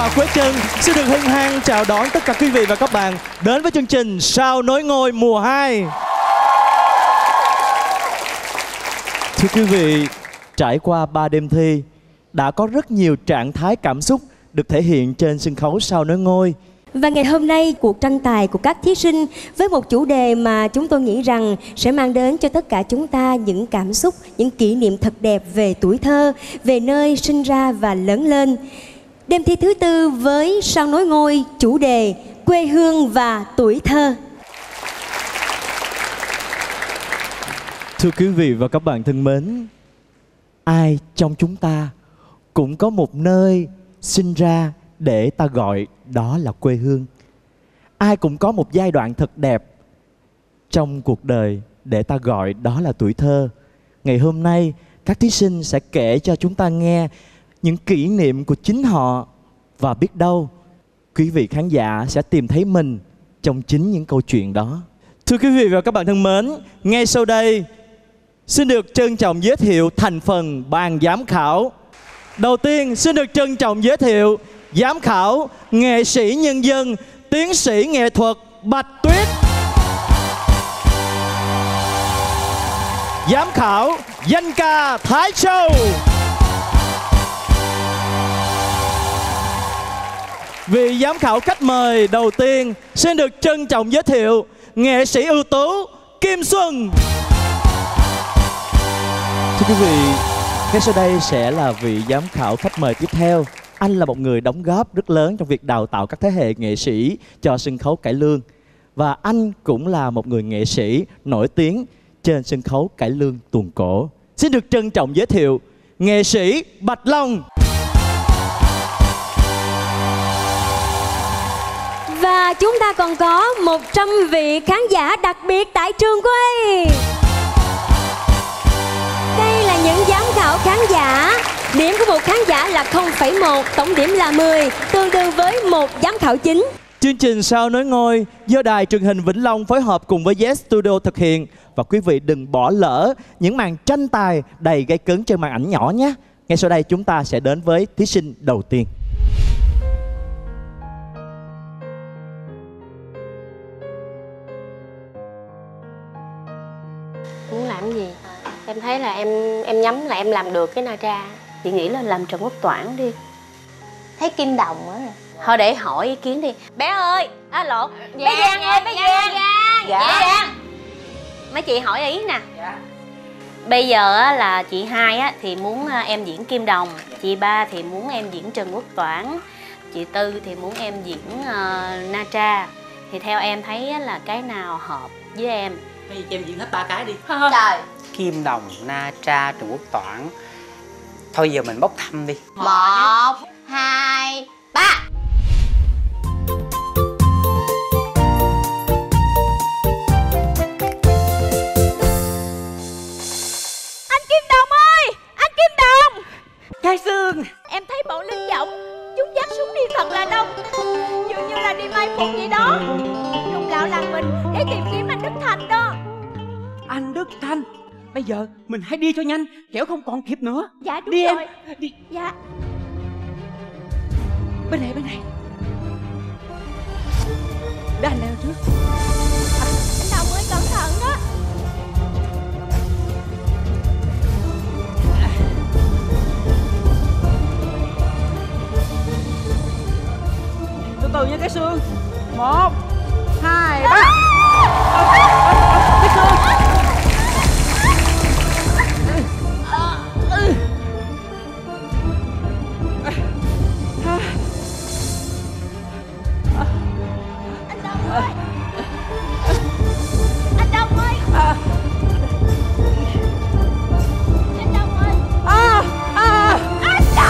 và Quế Trân xin được hân hoan chào đón tất cả quý vị và các bạn đến với chương trình Sao Nối Ngôi mùa 2. Thưa quý vị, trải qua 3 đêm thi, đã có rất nhiều trạng thái cảm xúc được thể hiện trên sân khấu Sao Nối Ngôi. Và ngày hôm nay, cuộc tranh tài của các thí sinh với một chủ đề mà chúng tôi nghĩ rằng sẽ mang đến cho tất cả chúng ta những cảm xúc, những kỷ niệm thật đẹp về tuổi thơ, về nơi sinh ra và lớn lên. Đêm thi thứ tư với Sao Nối Ngôi, chủ đề quê hương và tuổi thơ. Thưa quý vị và các bạn thân mến, ai trong chúng ta cũng có một nơi sinh ra để ta gọi đó là quê hương. Ai cũng có một giai đoạn thật đẹp trong cuộc đời để ta gọi đó là tuổi thơ. Ngày hôm nay, các thí sinh sẽ kể cho chúng ta nghe những kỷ niệm của chính họ. Và biết đâu, quý vị khán giả sẽ tìm thấy mình trong chính những câu chuyện đó. Thưa quý vị và các bạn thân mến, ngay sau đây, xin được trân trọng giới thiệu thành phần ban giám khảo. Đầu tiên, xin được trân trọng giới thiệu giám khảo, nghệ sĩ nhân dân, tiến sĩ nghệ thuật Bạch Tuyết. Giám khảo, danh ca Thái Châu. Vị giám khảo khách mời đầu tiên, xin được trân trọng giới thiệu nghệ sĩ ưu tú Kim Xuân. Thưa quý vị, ngay sau đây sẽ là vị giám khảo khách mời tiếp theo. Anh là một người đóng góp rất lớn trong việc đào tạo các thế hệ nghệ sĩ cho sân khấu cải lương. Và anh cũng là một người nghệ sĩ nổi tiếng trên sân khấu cải lương tuồng cổ. Xin được trân trọng giới thiệu nghệ sĩ Bạch Long. Và chúng ta còn có 100 vị khán giả đặc biệt tại trường quay. Đây là những giám khảo khán giả. Điểm của một khán giả là 0,1, tổng điểm là 10, tương đương với một giám khảo chính. Chương trình Sao Nối Ngôi do Đài Truyền hình Vĩnh Long phối hợp cùng với Yes Studio thực hiện. Và quý vị đừng bỏ lỡ những màn tranh tài đầy gây cấn trên màn ảnh nhỏ nhé. Ngay sau đây chúng ta sẽ đến với thí sinh đầu tiên. Muốn làm cái gì? Em thấy là em nhắm là em làm được cái Na-tra. Chị nghĩ là làm Trần Quốc Toản đi. Thấy Kim Đồng á. Thôi để hỏi ý kiến đi. Bé ơi, lộn. Bé Giang ơi, bé Giang. Dạ. Mấy chị hỏi ý nè. Dạ. Bây giờ á, là chị hai á, thì muốn em diễn Kim Đồng. Chị ba thì muốn em diễn Trần Quốc Toản. Chị Tư thì muốn em diễn Na-tra. Thì theo em thấy á, là cái nào hợp với em? Bây giờ cho em diễn hết 3 cái đi. Trời. Kim Đồng, Na-tra, Trần Quốc Toản. Thôi giờ mình bốc thăm đi. 1, 2, 3. Anh Kim Đồng ơi! Anh Kim Đồng! Trai Sương! Em thấy bọn Linh Giọng chúng dắt súng đi thật là đông, dường như là đi mai phục gì đó, lùng lạo làng mình để tìm kiếm anh Đức Thành đó. Anh Đức Thành, bây giờ mình hãy đi cho nhanh, kẻo không còn kịp nữa. Dạ đúng đi rồi em. Đi. Dạ. Bên này. Để anh leo trước. Anh Đồng ơi, cẩn thận đó. Từ từ nha cái Sương. 1, 2, 3. Cái Sương. Anh Đồng ơi! Anh Đồng ơi! Anh Đồng ơi! Anh Đồng!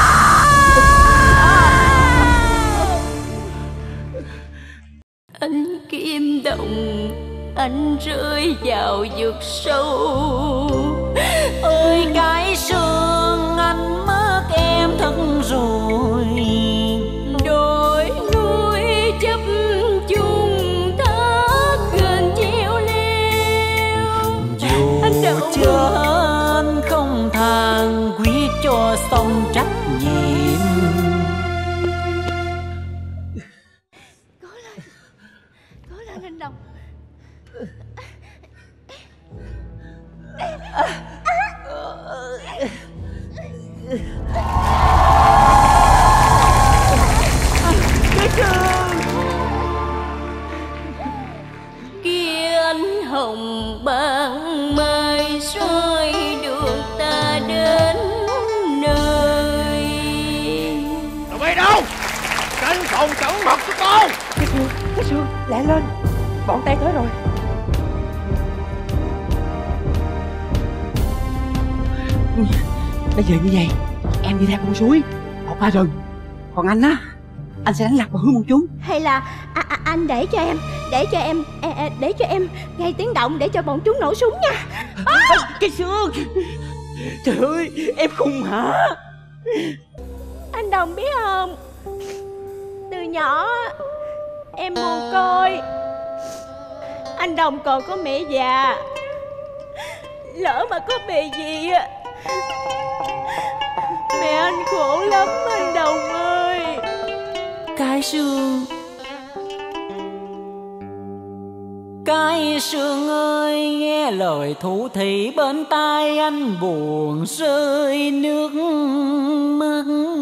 Anh Kim Đồng, anh rơi vào vực sâu. Ơi cái Sương, anh mất em thật rồi. Đôi núi chấp chung thác gần treo leo. Dù trên không than quyết cho xong trách nhiệm. Cái Sương. Kia ánh hồng ban mai soi đường ta đến nơi. Tụi bay đâu? Cánh còn cẩn mật của con. Cái Sương, lẹ lên. Bọn tay tới rồi. Bây giờ như vậy, em đi theo con suối, một ba rừng. Còn anh á, anh sẽ đánh lạc vào hướng bọn chúng. Hay là anh để cho em gây tiếng động để cho bọn chúng nổ súng nha. Cái Sương, trời ơi, em khùng hả? Anh Đồng biết không, từ nhỏ em mồ côi, anh Đồng còn có mẹ già. Lỡ mà có bề gì á, mẹ anh khổ lắm anh Đồng ơi. Cái Sương, cái Sương ơi, nghe lời thủ thỉ bên tai anh buồn rơi nước mắt.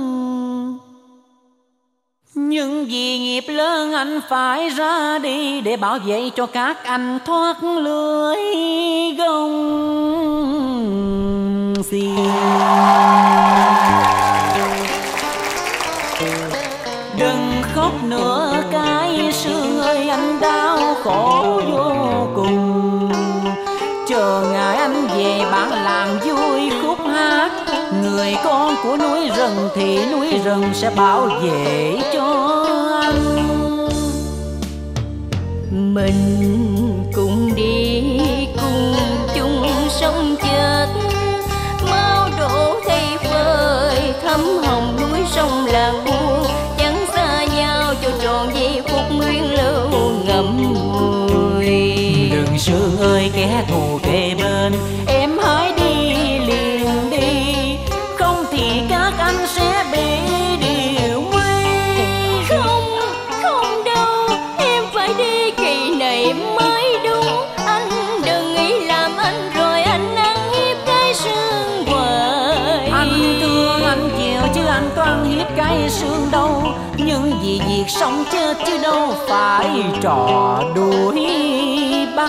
Nhưng vì nghiệp lớn anh phải ra đi để bảo vệ cho các anh thoát lưới gông xiềng. Đừng khóc nữa cái Sương ơi, anh đau khổ vô cùng. Chờ ngày anh về bản làng vui khúc hát. Người con của núi rừng thì núi rừng sẽ bảo vệ cho anh. Mình cùng đi cùng chung sống chết, máu đổ thay phơi thấm hồng núi sông làng buông. Chẳng xa nhau cho tròn giây phút nguyên lưu ngậm ngùi. Đừng Sương ơi, kẻ thù kề bên, em hãy đi liền đi, không thì các anh sẽ bị điều nguy. Không đâu, em phải đi kỳ này mới đúng. Anh đừng nghĩ làm anh rồi anh ăn hiếp cái Sương hoài. Anh thương anh chiều chứ anh có ăn hiếp cái Sương đâu. Nhưng vì việc sống chết chứ đâu phải trò đuổi bắt.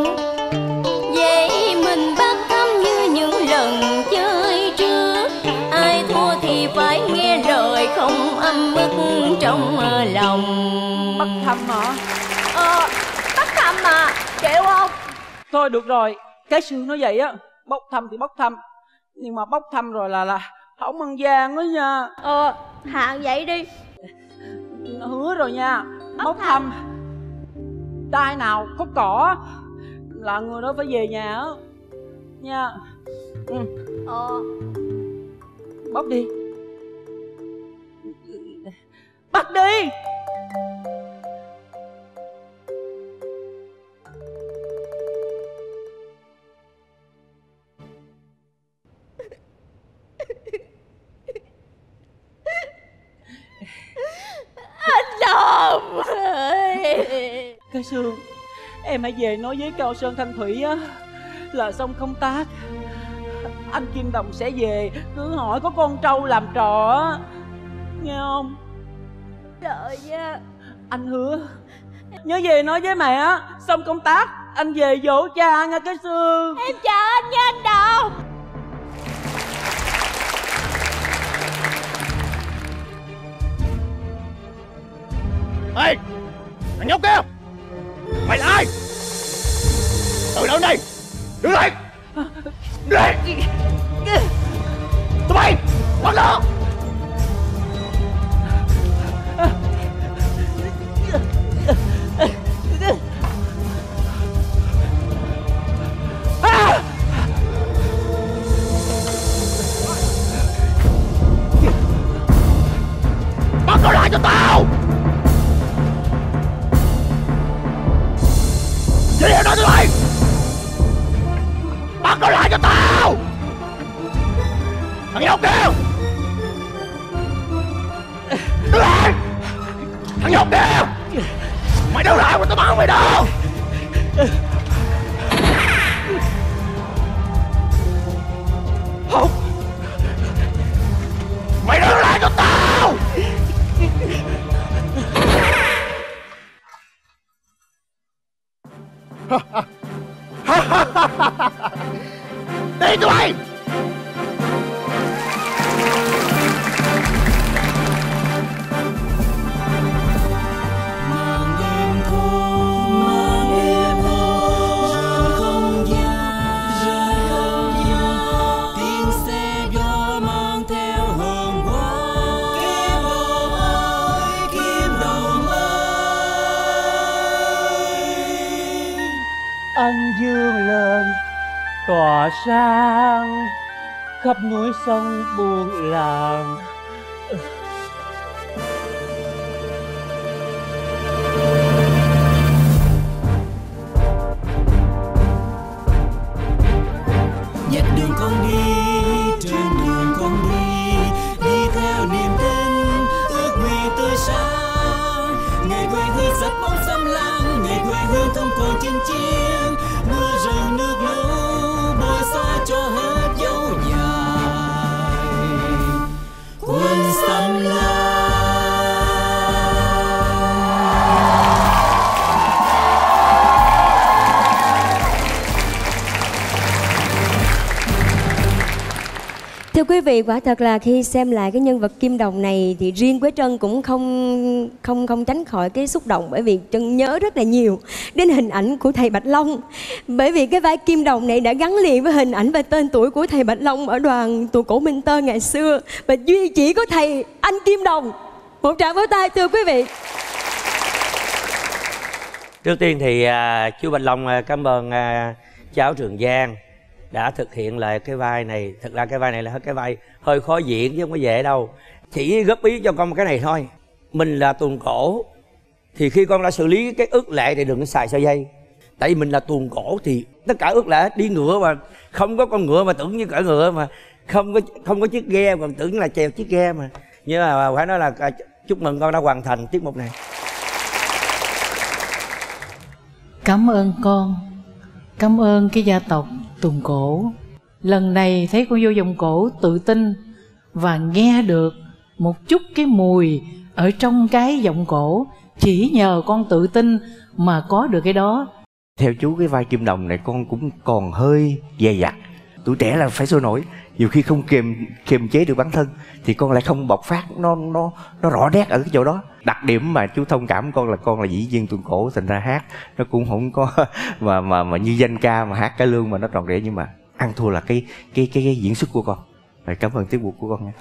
Vậy mình bắt thăm như những lần chơi trước. Ai thua thì phải nghe lời, không ấm ức trong lòng. Bắt thăm hả? Bắt thăm mà, chịu không? Thôi được rồi, cái Sương nói vậy á, bốc thăm thì bốc thăm, nhưng mà bốc thăm rồi là không ăn gian đó nha. Hạn vậy đi. Hứa rồi nha. Bốc thăm, đai nào có cỏ là người đó phải về nhà á nha. Bốc đi. Bắt đi. Anh Đồng ơi. Cái Sương, em hãy về nói với Cao Sơn Thanh Thủy á là xong công tác, anh Kim Đồng sẽ về, cứ hỏi có con trâu làm trò á, nghe không? Trời nha. Anh hứa. Nhớ về nói với mẹ á, xong công tác anh về dỗ cha nha cái Sương. Em chào anh nha anh Đồng. Ê, thằng nhóc kia, mày là ai? Từ đâu đây? Đứng lại! Đứng lại! Tụi bay, bắt nó! Bắt nó lại cho tao! Gì vậy nói tụi bay? Bắt nó lại cho tao! Thằng nhóc kia! Đứng lại! Thằng nhóc kia! Mày đứng lại mà tao bắn mày đâu! Không! đi tụi bay. Anh dương lên tỏa sáng khắp núi sông buôn làng. Nhật đường con đi, trên đường con đi, đi theo niềm tin, ước nguyện tươi sáng. Ngày quê hương sắp bóng xâm lăng, ngày quê hương không còn chinh chiến. Mưa rừng nước lũ bồi xóa cho hết dấu dài quân xâm lăng. Thưa quý vị, quả thật là khi xem lại cái nhân vật Kim Đồng này thì riêng Quế Trân cũng không tránh khỏi cái xúc động, bởi vì Trân nhớ rất là nhiều đến hình ảnh của thầy Bạch Long. Bởi vì cái vai Kim Đồng này đã gắn liền với hình ảnh và tên tuổi của thầy Bạch Long ở đoàn tuồng cổ Minh Tơ ngày xưa, và duy chỉ có thầy anh Kim Đồng. Một tràng vỗ tay thưa quý vị. Trước tiên thì chú Bạch Long cảm ơn cháu Trường Giang đã thực hiện lại cái vai này. Thật ra cái vai này là cái vai hơi khó diễn chứ không có dễ đâu. Chỉ góp ý cho con một cái này thôi. Mình là tuồng cổ thì khi con đã xử lý cái ước lệ thì đừng có xài sợi dây. Tại vì mình là tuồng cổ thì tất cả ước lệ đi ngựa mà không có con ngựa mà tưởng như cả ngựa, mà không có chiếc ghe mà tưởng là chèo chiếc ghe mà. Nhưng mà phải nói là chúc mừng con đã hoàn thành tiết mục này. Cảm ơn con, cảm ơn cái gia tộc tuồng cổ. Lần này thấy con vô vòng cổ tự tin và nghe được một chút cái mùi ở trong cái giọng cổ. Chỉ nhờ con tự tin mà có được cái đó. Theo chú, cái vai Kim Đồng này con cũng còn hơi dè dặt. Tuổi trẻ là phải sôi nổi, nhiều khi không kiềm chế được bản thân thì con lại không bộc phát nó rõ nét ở cái chỗ đó. Đặc điểm mà chú thông cảm con là diễn viên tuồng cổ, thành ra hát nó cũng không có mà như danh ca mà hát cải lương mà nó tròn trịa, nhưng mà ăn thua là cái diễn xuất của con. Rồi, cảm ơn tiết mục của con nha.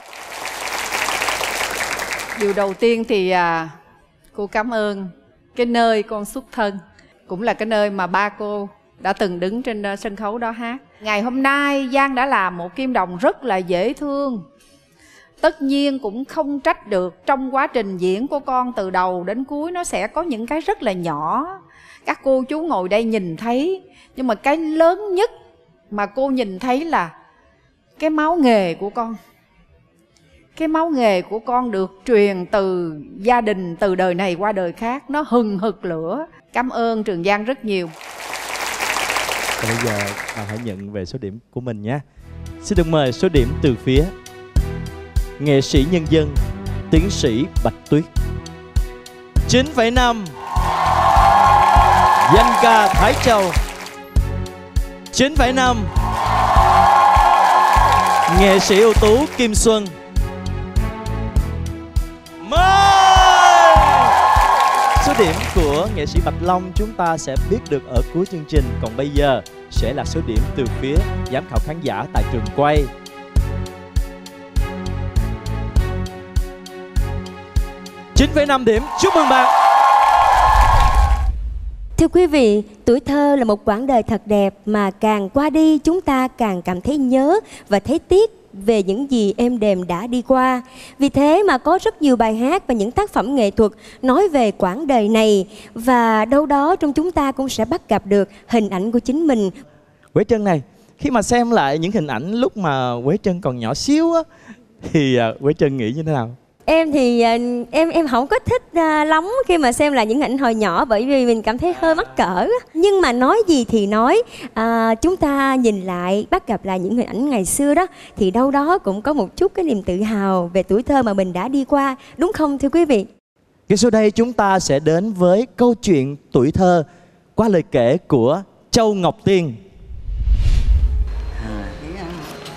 Điều đầu tiên thì cô cảm ơn cái nơi con xuất thân, cũng là cái nơi mà ba cô đã từng đứng trên sân khấu đó hát. Ngày hôm nay Giang đã làm một Kim Đồng rất là dễ thương. Tất nhiên cũng không trách được, trong quá trình diễn của con từ đầu đến cuối nó sẽ có những cái rất là nhỏ. Các cô chú ngồi đây nhìn thấy, nhưng mà cái lớn nhất mà cô nhìn thấy là cái máu nghề của con. Cái máu nghề của con được truyền từ gia đình, từ đời này qua đời khác, nó hừng hực lửa. Cảm ơn Trường Giang rất nhiều. Và bây giờ bạn hãy nhận về số điểm của mình nhé. Xin được mời số điểm từ phía nghệ sĩ nhân dân tiến sĩ Bạch Tuyết. 9,5. Danh ca Thái Châu. 9,5. Nghệ sĩ ưu tú Kim Xuân. Mời! Số điểm của nghệ sĩ Bạch Long chúng ta sẽ biết được ở cuối chương trình. Còn bây giờ sẽ là số điểm từ phía giám khảo khán giả tại trường quay. $9,5 điểm. Chúc mừng bạn. Thưa quý vị, tuổi thơ là một quãng đời thật đẹp mà càng qua đi chúng ta càng cảm thấy nhớ và thấy tiếc về những gì êm đềm đã đi qua. Vì thế mà có rất nhiều bài hát và những tác phẩm nghệ thuật nói về quãng đời này, và đâu đó trong chúng ta cũng sẽ bắt gặp được hình ảnh của chính mình. Quế Trân này, khi mà xem lại những hình ảnh lúc mà Quế Trân còn nhỏ xíu á, thì Quế Trân nghĩ như thế nào? Em thì em không có thích lắm khi mà xem lại những ảnh hồi nhỏ, bởi vì mình cảm thấy hơi mắc cỡ. Nhưng mà nói gì thì nói, chúng ta nhìn lại, bắt gặp lại những hình ảnh ngày xưa đó, thì đâu đó cũng có một chút cái niềm tự hào về tuổi thơ mà mình đã đi qua, đúng không thưa quý vị? Ngay sau đây chúng ta sẽ đến với câu chuyện tuổi thơ qua lời kể của Châu Ngọc Tiên.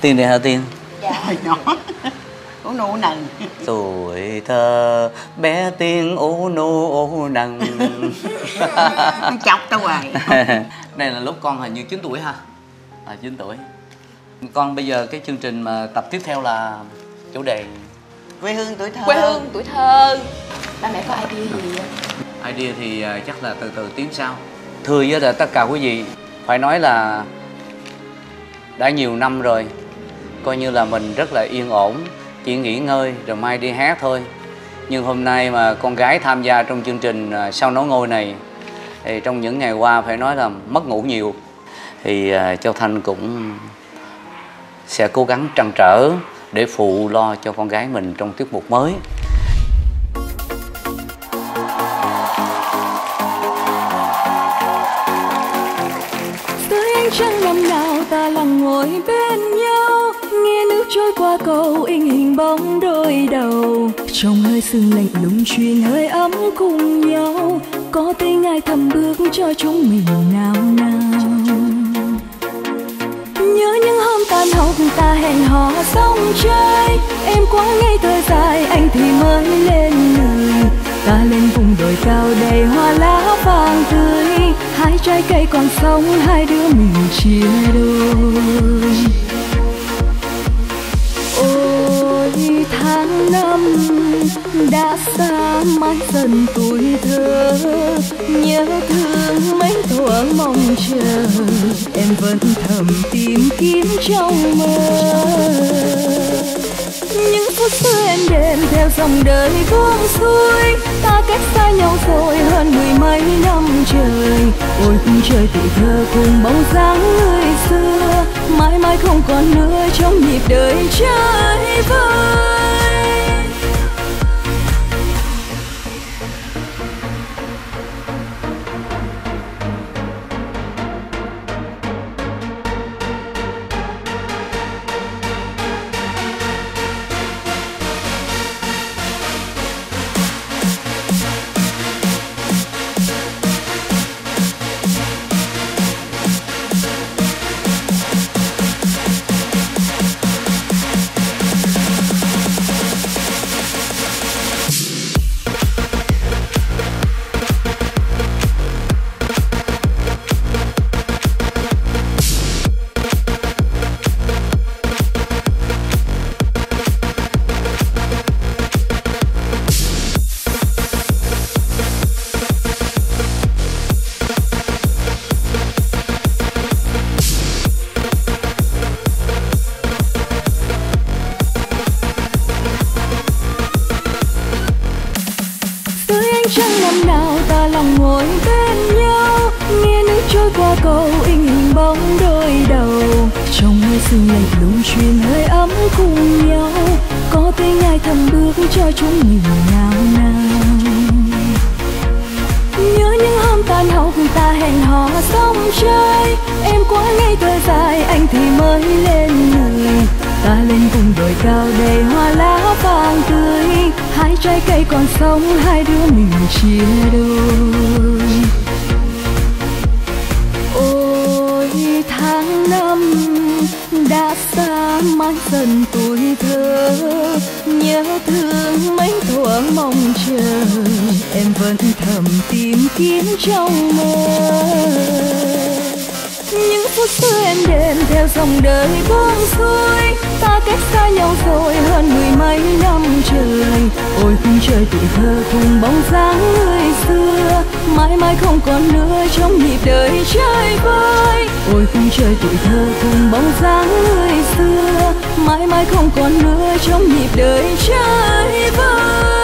Tiên này hả Tiên? Dạ. Nhỏ. Ú nu nần. Tuổi thơ bé Tiên ú nu ú nần. Chọc tao hoài. Đây là lúc con hình như 9 tuổi ha. 9 tuổi. Con bây giờ cái chương trình mà tập tiếp theo là chủ đề quê hương tuổi thơ. Quê hương tuổi thơ. Ba mẹ có idea gì vậy? idea thì chắc là từ từ tiến sau. Thưa với là tất cả quý vị, phải nói là đã nhiều năm rồi, coi như là mình rất là yên ổn, chỉ nghỉ ngơi rồi mai đi hát thôi. Nhưng hôm nay mà con gái tham gia trong chương trình Sao Nấu Ngôi này thì trong những ngày qua phải nói là mất ngủ nhiều. Thì Châu Thanh cũng sẽ cố gắng trăn trở để phụ lo cho con gái mình trong tiết mục mới. Dưới ánh trăng năm nào ta lặng ngồi bên nhau, nghe nước trôi qua cầu in hình bóng đôi đầu. Trong hơi sương lạnh lùng truyền hơi ấm cùng nhau, có tiếng ai thầm bước cho chúng mình nào nào. Nhớ những hôm tan học ta hẹn hò sông chơi, em quá ngây thơ dài anh thì mới lên người. Ta lên vùng đồi cao đầy hoa lá vàng tươi, hai trái cây còn sống hai đứa mình chia đôi. Ôi tháng năm đã xa mãi dần tuổi thơ, nhớ thương mấy thuở mong chờ, em vẫn thầm tìm kiếm trong mơ. Những phút xưa em đêm theo dòng đời buông xuôi, ta cách xa nhau rồi hơn mười mấy năm trời. Ôi khung trời tuổi thơ cùng bóng dáng người xưa, mãi mãi không còn nữa trong nhịp đời chơi vơi. Trăng năm nào ta lòng ngồi bên nhau, nghe nước trôi qua cầu in hình bóng đôi đầu. Trong hơi sương lạnh lùng truyền hơi ấm cùng nhau, có tiếng ai thầm bước cho chúng mình nào nào. Nhớ những hôm tan học ta hẹn hò sông chơi, em quá ngây thơ dài anh thì mới lên người. Ta lên vùng đồi cao đầy hoa lá vàng tươi, hai trái cây còn sống hai đứa mình chia đôi. Ôi tháng năm đã xa mãi dần tuổi thơ, nhớ thương mấy thuở mong chờ, em vẫn thầm tìm kiếm trong mơ. Những phút xưa em đêm theo dòng đời buông xuôi, ta cách xa nhau rồi hơn mười mấy năm trời. Ôi khung trời tuổi thơ cùng bóng dáng người xưa, mãi mãi không còn nữa trong nhịp đời chơi vơi. Ôi khung trời tuổi thơ cùng bóng dáng người xưa, mãi mãi không còn nữa trong nhịp đời chơi vơi.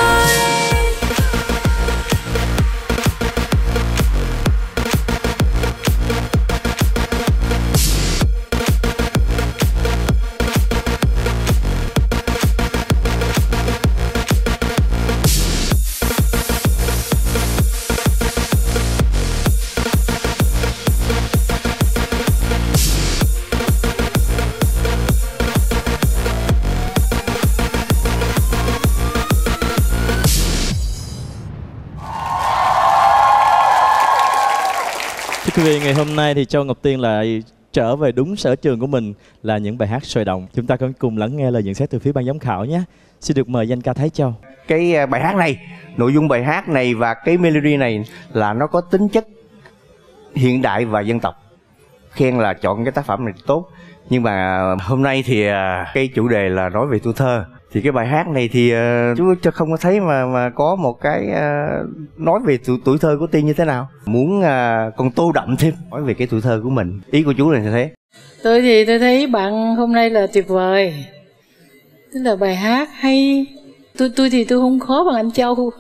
Quý vị, ngày hôm nay thì Châu Ngọc Tiên lại trở về đúng sở trường của mình là những bài hát sôi động. Chúng ta cùng lắng nghe lời nhận xét từ phía ban giám khảo nhé. Xin được mời danh ca Thái Châu. Cái bài hát này, nội dung bài hát này và cái melody này là nó có tính chất hiện đại và dân tộc. Khen là chọn cái tác phẩm này tốt. Nhưng mà hôm nay thì cái chủ đề là nói về tuổi thơ. Thì cái bài hát này thì chú không có thấy mà có một cái nói về tuổi thơ của Tiên như thế nào. Muốn còn tô đậm thêm nói về cái tuổi thơ của mình. Ý của chú là như thế. Tôi thấy bạn hôm nay là tuyệt vời. Tức là bài hát hay. Tôi thì tôi không khó bằng anh Châu.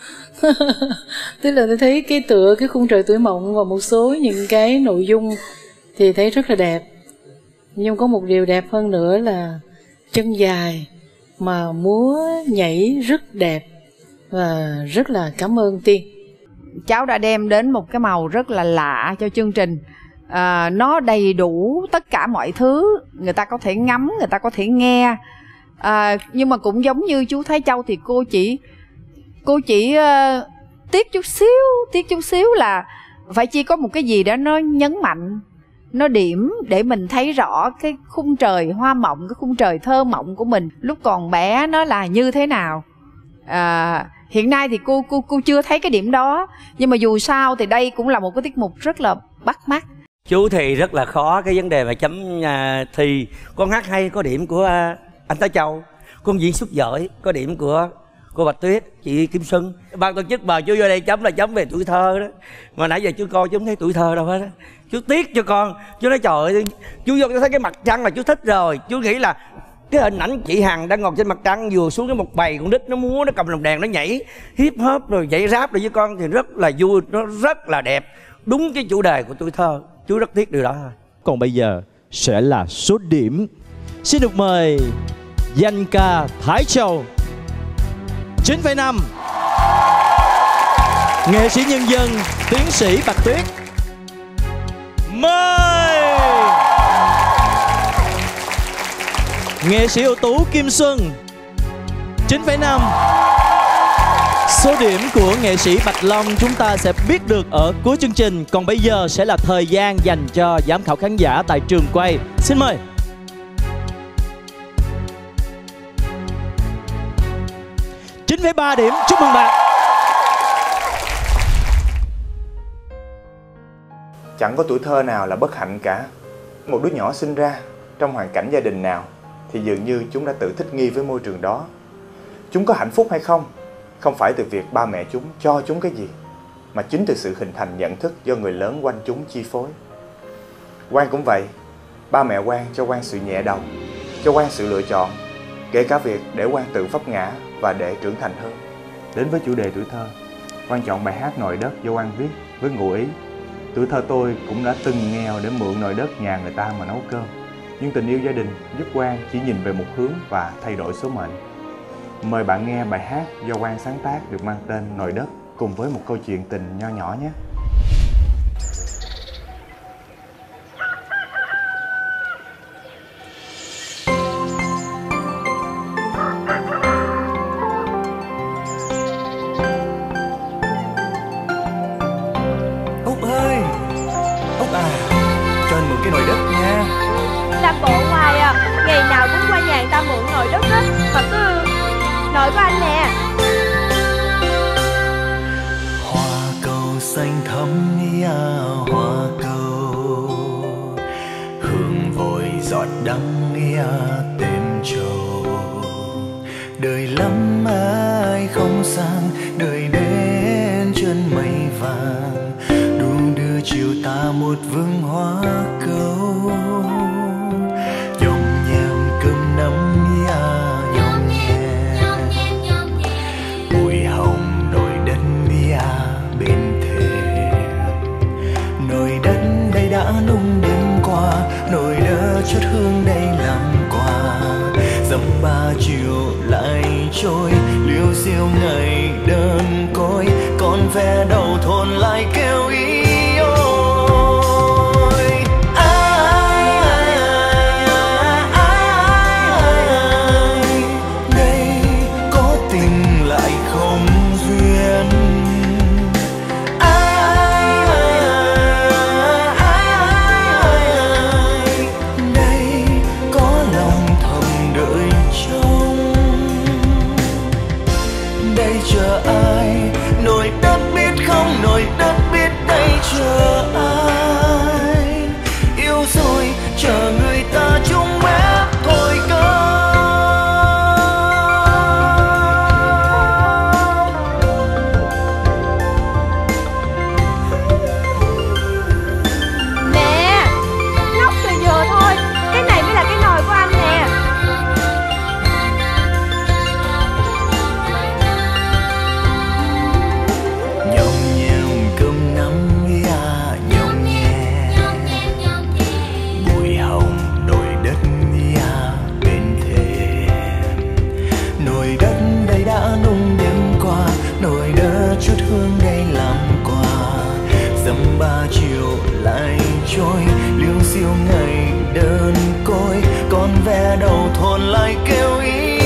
Tức là tôi thấy cái tựa, cái khung trời tuổi mộng và một số những cái nội dung thì thấy rất là đẹp. Nhưng có một điều đẹp hơn nữa là chân dài mà múa nhảy rất đẹp. Và rất là cảm ơn Tiên. Cháu đã đem đến một cái màu rất là lạ cho chương trình. Nó đầy đủ tất cả mọi thứ. Người ta có thể ngắm, người ta có thể nghe. Nhưng mà cũng giống như chú Thái Châu thì cô chỉ tiếc chút xíu là phải chi có một cái gì đó nó nhấn mạnh, nó điểm để mình thấy rõ cái khung trời hoa mộng, cái khung trời thơ mộng của mình lúc còn bé nó là như thế nào. Hiện nay thì cô chưa thấy cái điểm đó, nhưng mà dù sao thì đây cũng là một cái tiết mục rất là bắt mắt. Chú thì rất là khó cái vấn đề mà chấm thi. Con hát hay có điểm của anh Thái Châu, con diễn xuất giỏi có điểm của cô Bạch Tuyết, chị Kim Xuân. Ban tổ chức mời chú vô đây chấm là chấm về tuổi thơ đó, mà nãy giờ chú coi chú không thấy tuổi thơ đâu hết á. Chú tiếc cho con, chú nói trời ơi, chú vô thấy cái mặt trăng là chú thích rồi. Chú nghĩ là cái hình ảnh chị Hằng đang ngồi trên mặt trăng, vừa xuống cái một bầy con nít nó múa, nó cầm lồng đèn, nó nhảy hip hop rồi nhảy rap rồi với con thì rất là vui, nó rất là đẹp, đúng cái chủ đề của tuổi thơ. Chú rất tiếc điều đó thôi. Còn bây giờ sẽ là số điểm. Xin được mời danh ca Thái Châu 9,5, nghệ sĩ nhân dân tiến sĩ Bạch Tuyết 10, nghệ sĩ ưu tú Kim Xuân 9,5. Số điểm của nghệ sĩ Bạch Long chúng ta sẽ biết được ở cuối chương trình. Còn bây giờ sẽ là thời gian dành cho giám khảo khán giả tại trường quay. Xin mời. điểm. Chúc mừng bạn. Chẳng có tuổi thơ nào là bất hạnh cả. Một đứa nhỏ sinh ra trong hoàn cảnh gia đình nào thì dường như chúng đã tự thích nghi với môi trường đó. Chúng có hạnh phúc hay không phải từ việc ba mẹ chúng cho chúng cái gì, mà chính từ sự hình thành nhận thức do người lớn quanh chúng chi phối. Quang cũng vậy. Ba mẹ Quang cho Quang sự nhẹ đầu, cho Quang sự lựa chọn, kể cả việc để Quang tự vấp ngã và để trưởng thành hơn. Đến với chủ đề tuổi thơ, Quang chọn bài hát Nồi Đất do Quang viết với ngụ ý: tuổi thơ tôi cũng đã từng nghèo để mượn nồi đất nhà người ta mà nấu cơm, nhưng tình yêu gia đình giúp Quang chỉ nhìn về một hướng và thay đổi số mệnh. Mời bạn nghe bài hát do Quang sáng tác được mang tên Nồi Đất cùng với một câu chuyện tình nho nhỏ nhé. Út ơi, Út à, cho anh mượn cái nồi đất nha. Làm bộ hoài à, ngày nào cũng qua nhà người ta mượn nồi đất hết, mà cứ nồi của anh nè. Hoa cầu xanh thắm ya hoa cầu, hương vội giọt đắng ya tên trầu. Đời lắm ai không sang, đời đến chân mây vàng, đu đưa chiều ta một vương hoa cầu. Nhom nhem cơm nắm ya nhom nhem, bụi hồng nồi đất ya bên thềm. Nồi đất đây đã nung đêm qua, nồi đất chất hương đây làm quà. Dăm ba chiều lại trôi, liêu xiêu ngày đơn côi, con ve đầu thôn lại kêu ý ôi. Ai đây có tình lại không duyên, ai chờ ai, nồi đất biết không, nồi đất biết đây chờ ai. Yêu rồi chờ người ta chung ép thôi cơ. Nè, nóc từ giờ thôi, cái này mới là cái nồi của anh nè. Nhom nhem cơm nắm ya, nhom nhem bụi hồng nồi đất ya bên thềm. Nồi đất đây đã nung đêm qua, nồi đất chút hương đây làm quà. Dăm ba chiều lại trôi, liêu xiêu ngày đơn côi, con ve đầu thôn lại kêu ý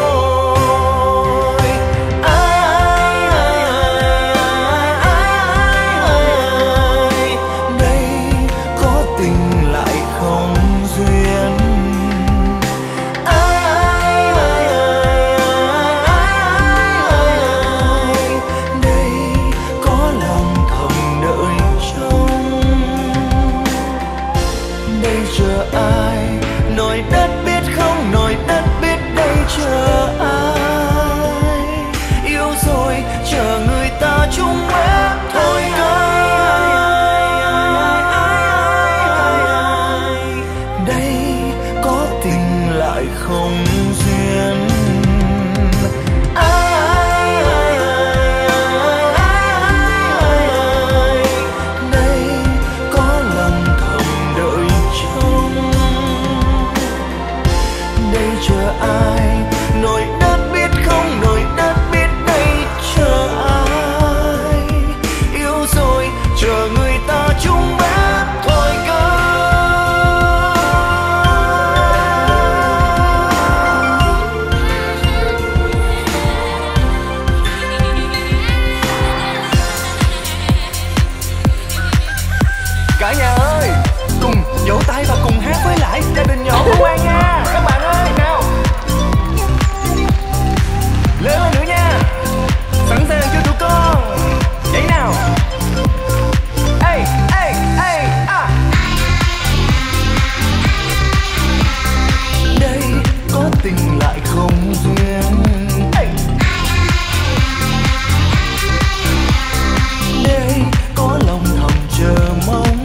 ôi. Đây có tình lại không duyên. Đây có lòng thầm đợi trông. Đây chờ ai, nồi đất biết không, nồi đất biết đây chờ ai. Yêu rồi chờ người ta chung ép thôi cơ. Đây có tình lại không duyên. Đây có lòng thầm đợi trông. Đây chờ ai, nồi đất biết không, nồi đất biết đây chờ ai. Yêu rồi chờ người ta chung ép thôi cơ. Cả nhà ơi, cùng vỗ tay và cùng hát với lại gia đình nhỏ của Quang nha. Các bạn ơi, nào lên nữa nha. Sẵn sàng cho tụi con. Vậy nào. Ê, ê, ê, à. Đây có tình lại không duyên. Ê. Đây có lòng thầm chờ mong.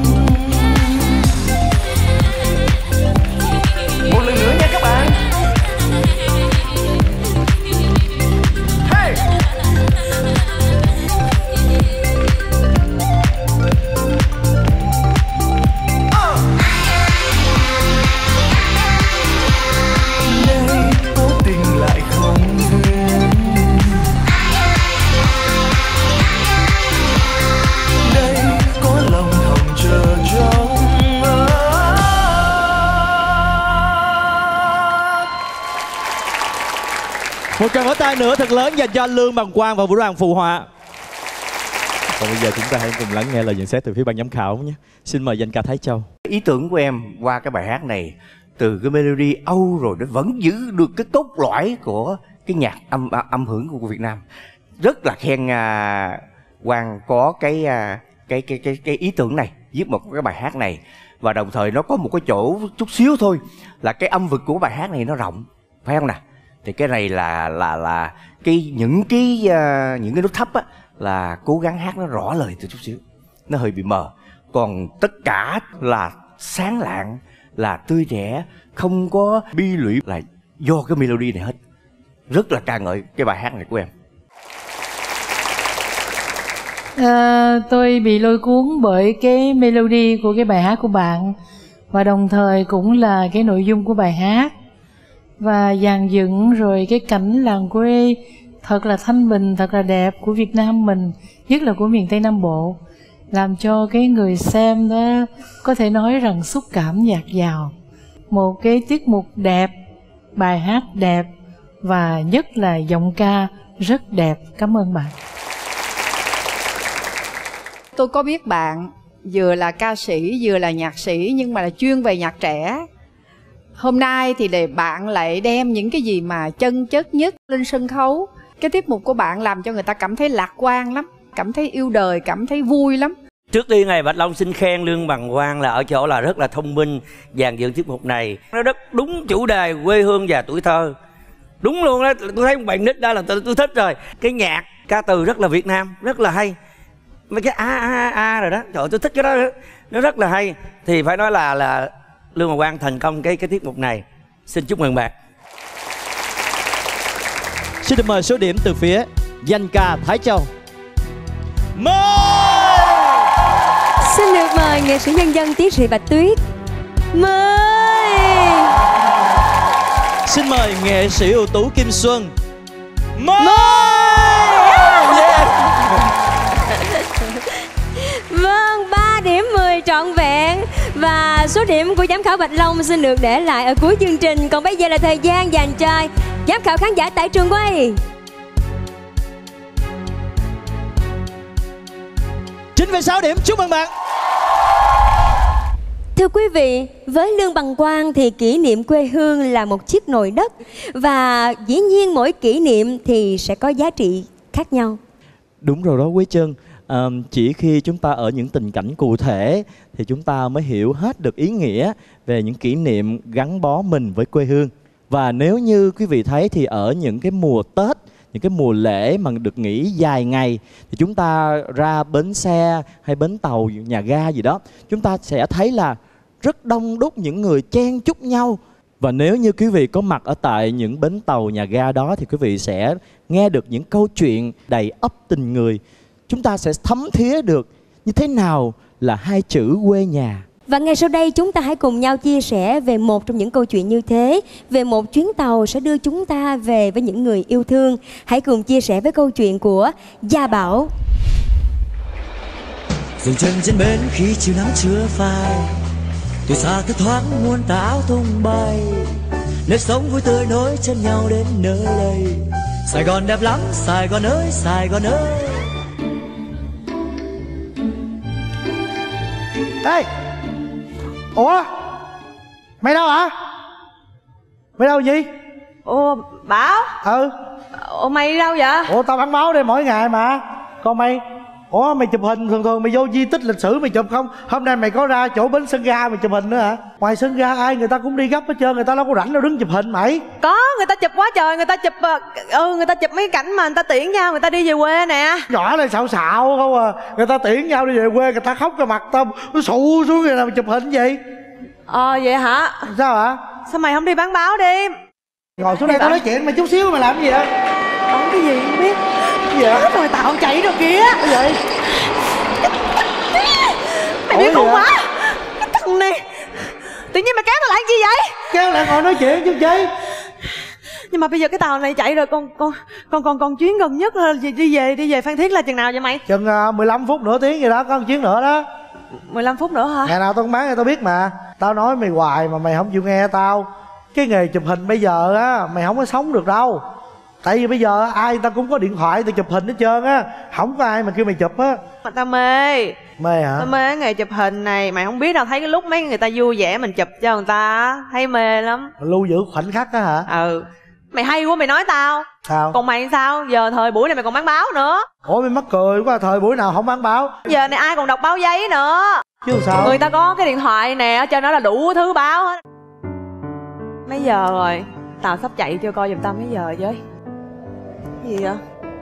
Một lần nữa nha các bạn. Hey! Đây có tình lại không duyên. Đây có lòng thầm chờ trông. Một tràng vỗ tay nữa thật lớn dành cho anh Lương, Bằng Quang và Vũ Đoàn phụ họa. Còn bây giờ chúng ta hãy cùng lắng nghe lời nhận xét từ phía ban giám khảo nhé. Xin mời danh ca Thái Châu. Ý tưởng của em qua cái bài hát này, từ cái melody Âu rồi nó vẫn giữ được cái cốt lõi của cái nhạc âm hưởng của Việt Nam. Rất là khen Quang có cái ý tưởng này, viết một cái bài hát này. Và đồng thời nó có một cái chỗ chút xíu thôi là cái âm vực của bài hát này nó rộng, phải không nào? Thì cái này là những cái nốt thấp á là cố gắng hát nó rõ lời từ chút xíu, nó hơi bị mờ. Còn tất cả là sáng lạng, là tươi trẻ, không có bi lụy, là do cái melody này hết. Rất là ca ngợi cái bài hát này của em. Tôi bị lôi cuốn bởi cái melody của cái bài hát của bạn, và đồng thời cũng là cái nội dung của bài hát, và dàn dựng rồi cái cảnh làng quê thật là thanh bình, thật là đẹp của Việt Nam mình, nhất là của miền Tây Nam Bộ, làm cho cái người xem đó có thể nói rằng xúc cảm dạt dào. Một cái tiết mục đẹp, bài hát đẹp, và nhất là giọng ca rất đẹp. Cảm ơn bạn. Tôi có biết bạn vừa là ca sĩ vừa là nhạc sĩ, nhưng mà là chuyên về nhạc trẻ. Hôm nay thì để bạn lại đem những cái gì mà chân chất nhất lên sân khấu. Cái tiết mục của bạn làm cho người ta cảm thấy lạc quan lắm, cảm thấy yêu đời, cảm thấy vui lắm. Trước tiên ngày Bạch Long xin khen Lương Bằng Quang là ở chỗ là rất là thông minh dàn dựng tiết mục này. Nó rất đúng chủ đề quê hương và tuổi thơ. Đúng luôn đó, tôi thấy một bạn nít đó là tôi thích rồi. Cái nhạc, ca từ rất là Việt Nam, rất là hay. Mấy cái a rồi đó, trời ơi, tôi thích cái đó, nó rất là hay. Thì phải nói là Lương Bằng Quang thành công cái tiết mục này. Xin chúc mừng bạn. Xin được mời số điểm từ phía danh ca Thái Châu. Xin được mời nghệ sĩ nhân dân tiến sĩ Bạch Tuyết. Mời. Xin mời nghệ sĩ ưu tú Kim Xuân. Vâng, 3 điểm 10 trọn vẹn. Và số điểm của giám khảo Bạch Long xin được để lại ở cuối chương trình. Còn bây giờ là thời gian dành cho giám khảo khán giả tại trường quay. 9,6 điểm, chúc mừng bạn. Thưa quý vị, với Lương Bằng Quang thì kỷ niệm quê hương là một chiếc nồi đất. Và dĩ nhiên mỗi kỷ niệm thì sẽ có giá trị khác nhau. Đúng rồi đó Quế Trân. Chỉ khi chúng ta ở những tình cảnh cụ thể thì chúng ta mới hiểu hết được ý nghĩa về những kỷ niệm gắn bó mình với quê hương. Và nếu như quý vị thấy thì ở những cái mùa Tết, những cái mùa lễ mà được nghỉ dài ngày thì chúng ta ra bến xe hay bến tàu, nhà ga gì đó, chúng ta sẽ thấy là rất đông đúc những người chen chúc nhau. Và nếu như quý vị có mặt ở tại những bến tàu, nhà ga đó thì quý vị sẽ nghe được những câu chuyện đầy ắp tình người. Chúng ta sẽ thấm thía được như thế nào là hai chữ quê nhà. Và ngay sau đây chúng ta hãy cùng nhau chia sẻ về một trong những câu chuyện như thế, về một chuyến tàu sẽ đưa chúng ta về với những người yêu thương. Hãy cùng chia sẻ với câu chuyện của Gia Bảo. Dừng chân trên bến khi chiều nắng chưa phai, từ xa thấp thoáng muôn tà áo tung bay, nếp sống vui tươi nối chân nhau đến nơi đây. Sài Gòn đẹp lắm, Sài Gòn ơi, Sài Gòn ơi. Ê! Ủa? Mày đâu hả? Mày đâu gì? Ủa Bảo? Ừ. Ủa mày đi đâu vậy? Ủa tao bắn báo đây mỗi ngày mà. Còn mày? Ủa mày chụp hình thường mày vô di tích lịch sử mày chụp không? Hôm nay mày có ra chỗ bến sân ga mày chụp hình nữa hả? Ngoài sân ga ai người ta cũng đi gấp hết trơn, người ta đâu có rảnh đâu đứng chụp hình mày. Có, người ta chụp quá trời, người ta chụp người ta chụp mấy cảnh mà người ta tiễn nhau, người ta đi về quê nè. Nhỏ này xạo xạo không à. Người ta tiễn nhau đi về quê, người ta khóc cái mặt tao nó sụ xuống người nào mày chụp hình vậy? Vậy hả? Sao hả? Sao mày không đi bán báo đi? Ngồi xuống đây tao nói chuyện mày chút xíu mày làm cái gì vậy? Bán cái gì không biết. Dạ. Rồi tao chạy rồi kìa. Cái gì? Mày biết không quá. Cái thằng này tự nhiên mày kéo tao lại làm chi vậy? Kéo lại ngồi nói chuyện chứ chi. Nhưng mà bây giờ cái tàu này chạy rồi, còn chuyến gần nhất là đi về Phan Thiết là chừng nào vậy mày? Chừng 15 phút nửa tiếng gì đó, có một chuyến nữa đó. 15 phút nữa hả? Ngày nào tao cũng bán cho tao biết mà. Tao nói mày hoài mà mày không chịu nghe tao. Cái nghề chụp hình bây giờ á mày không có sống được đâu. Tại vì bây giờ ai ta cũng có điện thoại tao chụp hình hết trơn á, không có ai mà kêu mày chụp á. Mà tao mê. Mê hả? Tao mê nghề chụp hình này, mày không biết đâu, thấy cái lúc mấy người ta vui vẻ mình chụp cho người ta thấy mê lắm. Lưu giữ khoảnh khắc á hả? Ừ. Mày hay quá, mày nói tao. Sao? Còn mày sao? Giờ thời buổi này mày còn bán báo nữa. Ủa mày mắc cười quá, thời buổi nào không bán báo? Giờ này ai còn đọc báo giấy nữa. Chứ sao? Người ta có cái điện thoại nè, cho nó là đủ thứ báo hết. Mấy giờ rồi? Tao sắp chạy cho coi giùm tao mấy giờ với. Gì vậy?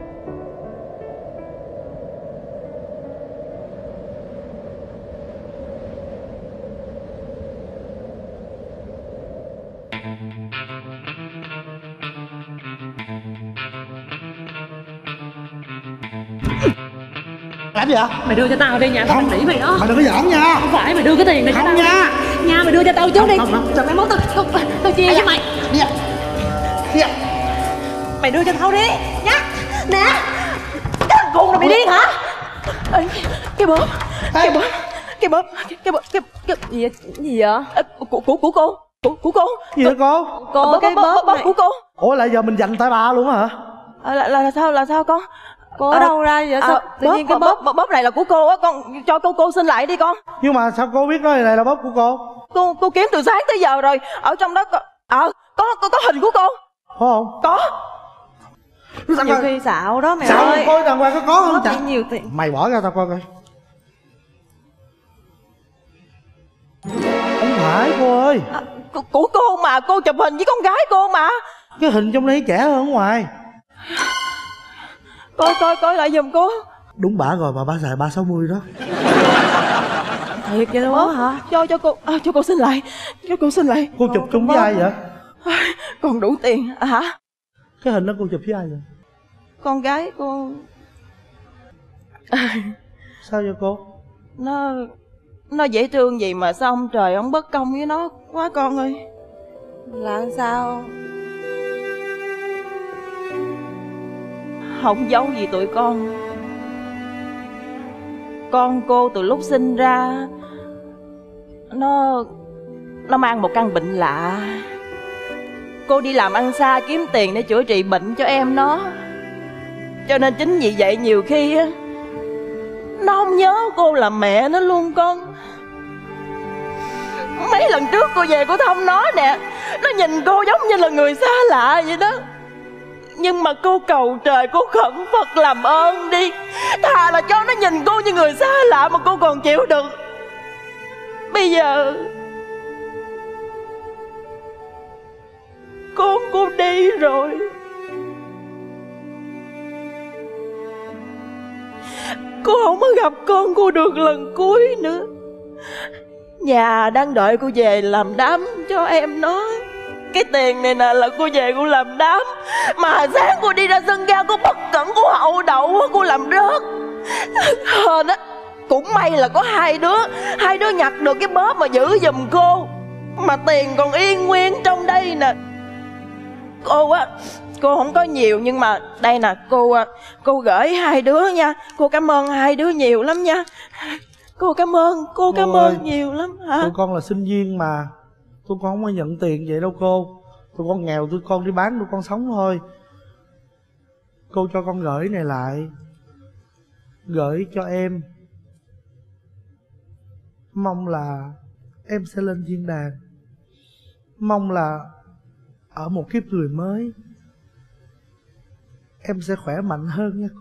Làm gì vậy? Mày đưa cho tao đi nha, tao năn nỉ mày đó. Mày đừng có giỡn nha. Không phải, mày đưa cái tiền này cho tao. Không nha. Nha, mày đưa cho tao chút đi. Rồi mày mốt tao chia với mày. Đi. Mày đưa cho tao đi nhá. Nè. Cái thằng cu này mày điên hả? Ê, cái bóp. Cái bóp. Cái bóp. Cái gì vậy? Gì vậy? Của cô. Của cô. Gì vậy cô? Cô cái bóp của cô. Ủa lại giờ mình giành tay bà luôn hả? Là sao con? Cô ở đâu ra vậy? Sao tự nhiên cái bóp này là của cô á, con cho cô xin lại đi con. Nhưng mà sao cô biết nói này là bóp của cô? Cô kiếm từ sáng tới giờ rồi, ở trong đó có hình của cô. Có không? Có. Nhiều khi xạo đó mẹ xạo ơi. coi đàng hoàng có không Mất chả đi nhiều tiền. mày bỏ ra tao coi coi. Không phải cô ơi. Của cô mà, cô chụp hình với con gái cô mà. Cái hình trong đây trẻ hơn ở ngoài. Coi lại giùm cô. Đúng bả rồi mà bả xài 360 đó. Thiệt vậy luôn á hả? Cho cô xin lại. Cho cô xin lại. Cô chụp chung với ai vậy? Còn đủ tiền hả? Cái hình đó cô chụp với ai vậy? Con gái cô. Sao vậy cô? Nó dễ thương gì mà sao ông trời ông bất công với nó quá con ơi. Là sao? Không giấu gì tụi con. Con cô từ lúc sinh ra Nó mang một căn bệnh lạ. Cô đi làm ăn xa kiếm tiền để chữa trị bệnh cho em nó. Cho nên chính vì vậy nhiều khi á, nó không nhớ cô là mẹ nó luôn con. Mấy lần trước cô về cô thăm nó nè, nó nhìn cô giống như là người xa lạ vậy đó. Nhưng mà cô cầu trời, cô khẩn Phật làm ơn đi, thà là cho nó nhìn cô như người xa lạ mà cô còn chịu được. Bây giờ cô đi rồi. Cô không có gặp con cô được lần cuối nữa. Nhà đang đợi cô về làm đám cho em nó. Cái tiền này nè là cô về cô làm đám, mà sáng cô đi ra sân ga cô bất cẩn cô hậu đậu cô làm rớt. Hên á, cũng may là có hai đứa nhặt được cái bóp mà giữ giùm cô, mà tiền còn yên nguyên trong đây nè. Cô á, cô không có nhiều nhưng mà đây nè cô gửi hai đứa nha. Cô cảm ơn hai đứa nhiều lắm nha. Cô cảm ơn nhiều lắm hả? Tụi con là sinh viên mà, tụi con không có nhận tiền vậy đâu cô. Tụi con nghèo, tụi con đi bán tụi con sống thôi. Cô cho con gửi này lại, gửi cho em. Mong là em sẽ lên thiên đàng, mong là ở một kiếp người mới em sẽ khỏe mạnh hơn nha.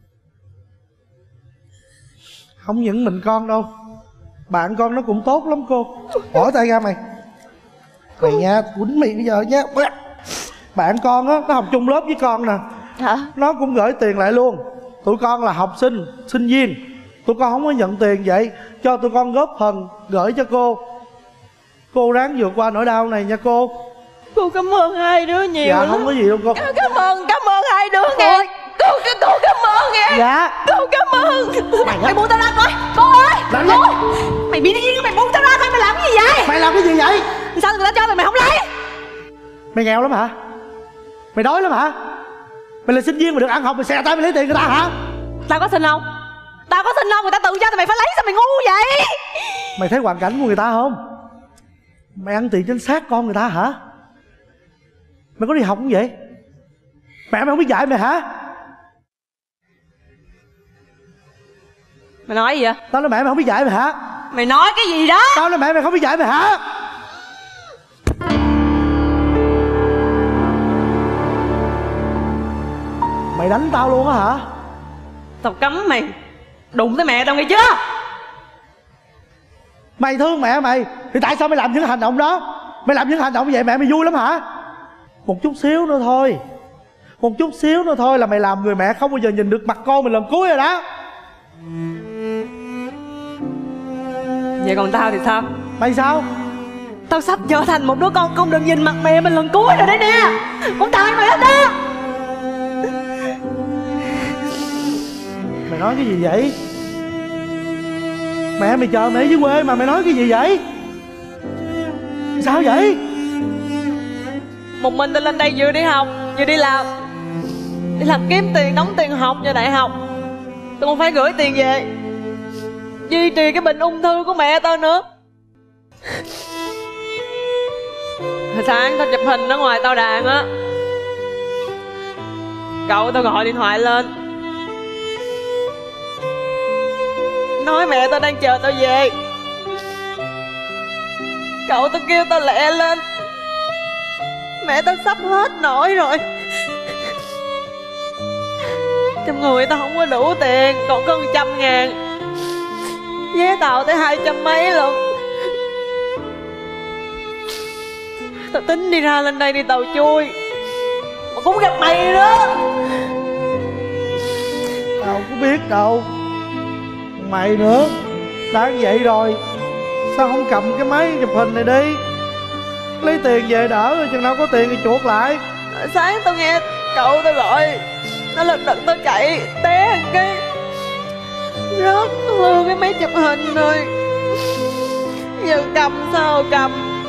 Không những mình con đâu, bạn con nó cũng tốt lắm cô. Bỏ tay ra mày. Mày nha, quýnh mày bây giờ nha. Bạn con á, nó học chung lớp với con nè. Hả? Nó cũng gửi tiền lại luôn. Tụi con là học sinh, sinh viên, tụi con không có nhận tiền vậy. Cho tụi con góp phần gửi cho cô. Cô ráng vượt qua nỗi đau này nha cô. Cô cảm ơn hai đứa nhiều dạ lắm. Không có gì đâu cô. Cảm ơn hai đứa nghe. Cô cảm ơn nghe. Dạ. Cô cảm ơn. Mày buông tao ra coi. Cô ơi. Làm gì? Mày bị điên, mày buông tao ra coi. Mày làm cái gì vậy? Mày làm cái gì vậy? Sao người ta cho mày không lấy? Mày nghèo lắm hả? Mày đói lắm hả? Mày là sinh viên mà được ăn học, mày xè tay mày lấy tiền người ta hả? Tao có xin không? Người ta tự cho thì mày phải lấy, sao mày ngu vậy? Mày thấy hoàn cảnh của người ta không? Mày ăn tiền trên xác con người ta hả? Mày có đi học không vậy? Mẹ mày không biết dạy mày hả? Mày nói gì vậy? Tao nói mẹ mày không biết dạy mày hả? Mày nói cái gì đó? Tao nói mẹ mày không biết dạy mày hả? Mày đánh tao luôn á hả? Tao cấm mày đụng tới mẹ tao nghe chưa? Mày thương mẹ mày thì tại sao mày làm những hành động đó? Mày làm những hành động vậy mẹ mày vui lắm hả? Một chút xíu nữa thôi, một chút xíu nữa thôi là mày làm người mẹ không bao giờ nhìn được mặt con mình lần cuối rồi đó. Vậy còn tao thì sao? Mày sao? Tao sắp trở thành một đứa con không được nhìn mặt mẹ mình lần cuối rồi đấy nè. Con tao mày hết đó. Mày nói cái gì vậy? Mẹ mày chờ mày dưới quê mà mày nói cái gì vậy? Sao vậy? Một mình tao lên đây vừa đi học vừa đi làm. Đi làm kiếm tiền, đóng tiền học cho đại học. Tao còn phải gửi tiền về duy trì cái bệnh ung thư của mẹ tao nữa. Hồi sáng tao chụp hình ở ngoài tao đàn á, cậu tao gọi điện thoại lên nói mẹ tao đang chờ tao về. Cậu tao kêu tao lẹ lên, mẹ tao sắp hết nổi rồi. trong người tao không có đủ tiền, còn có 100.000. Vé tàu tới 200 mấy lận. Tao tính đi ra lên đây đi tàu chui mà cũng gặp mày nữa. Tao không biết đâu. Mày nữa. Đáng vậy rồi, sao không cầm cái máy chụp hình này đi, lấy tiền về đỡ rồi chừng nào có tiền thì chuột lại. Sáng tao nghe cậu tao gọi, nó lật đật tao chạy té một cái rớt hư cái máy chụp hình rồi. Giờ cầm sao cầm.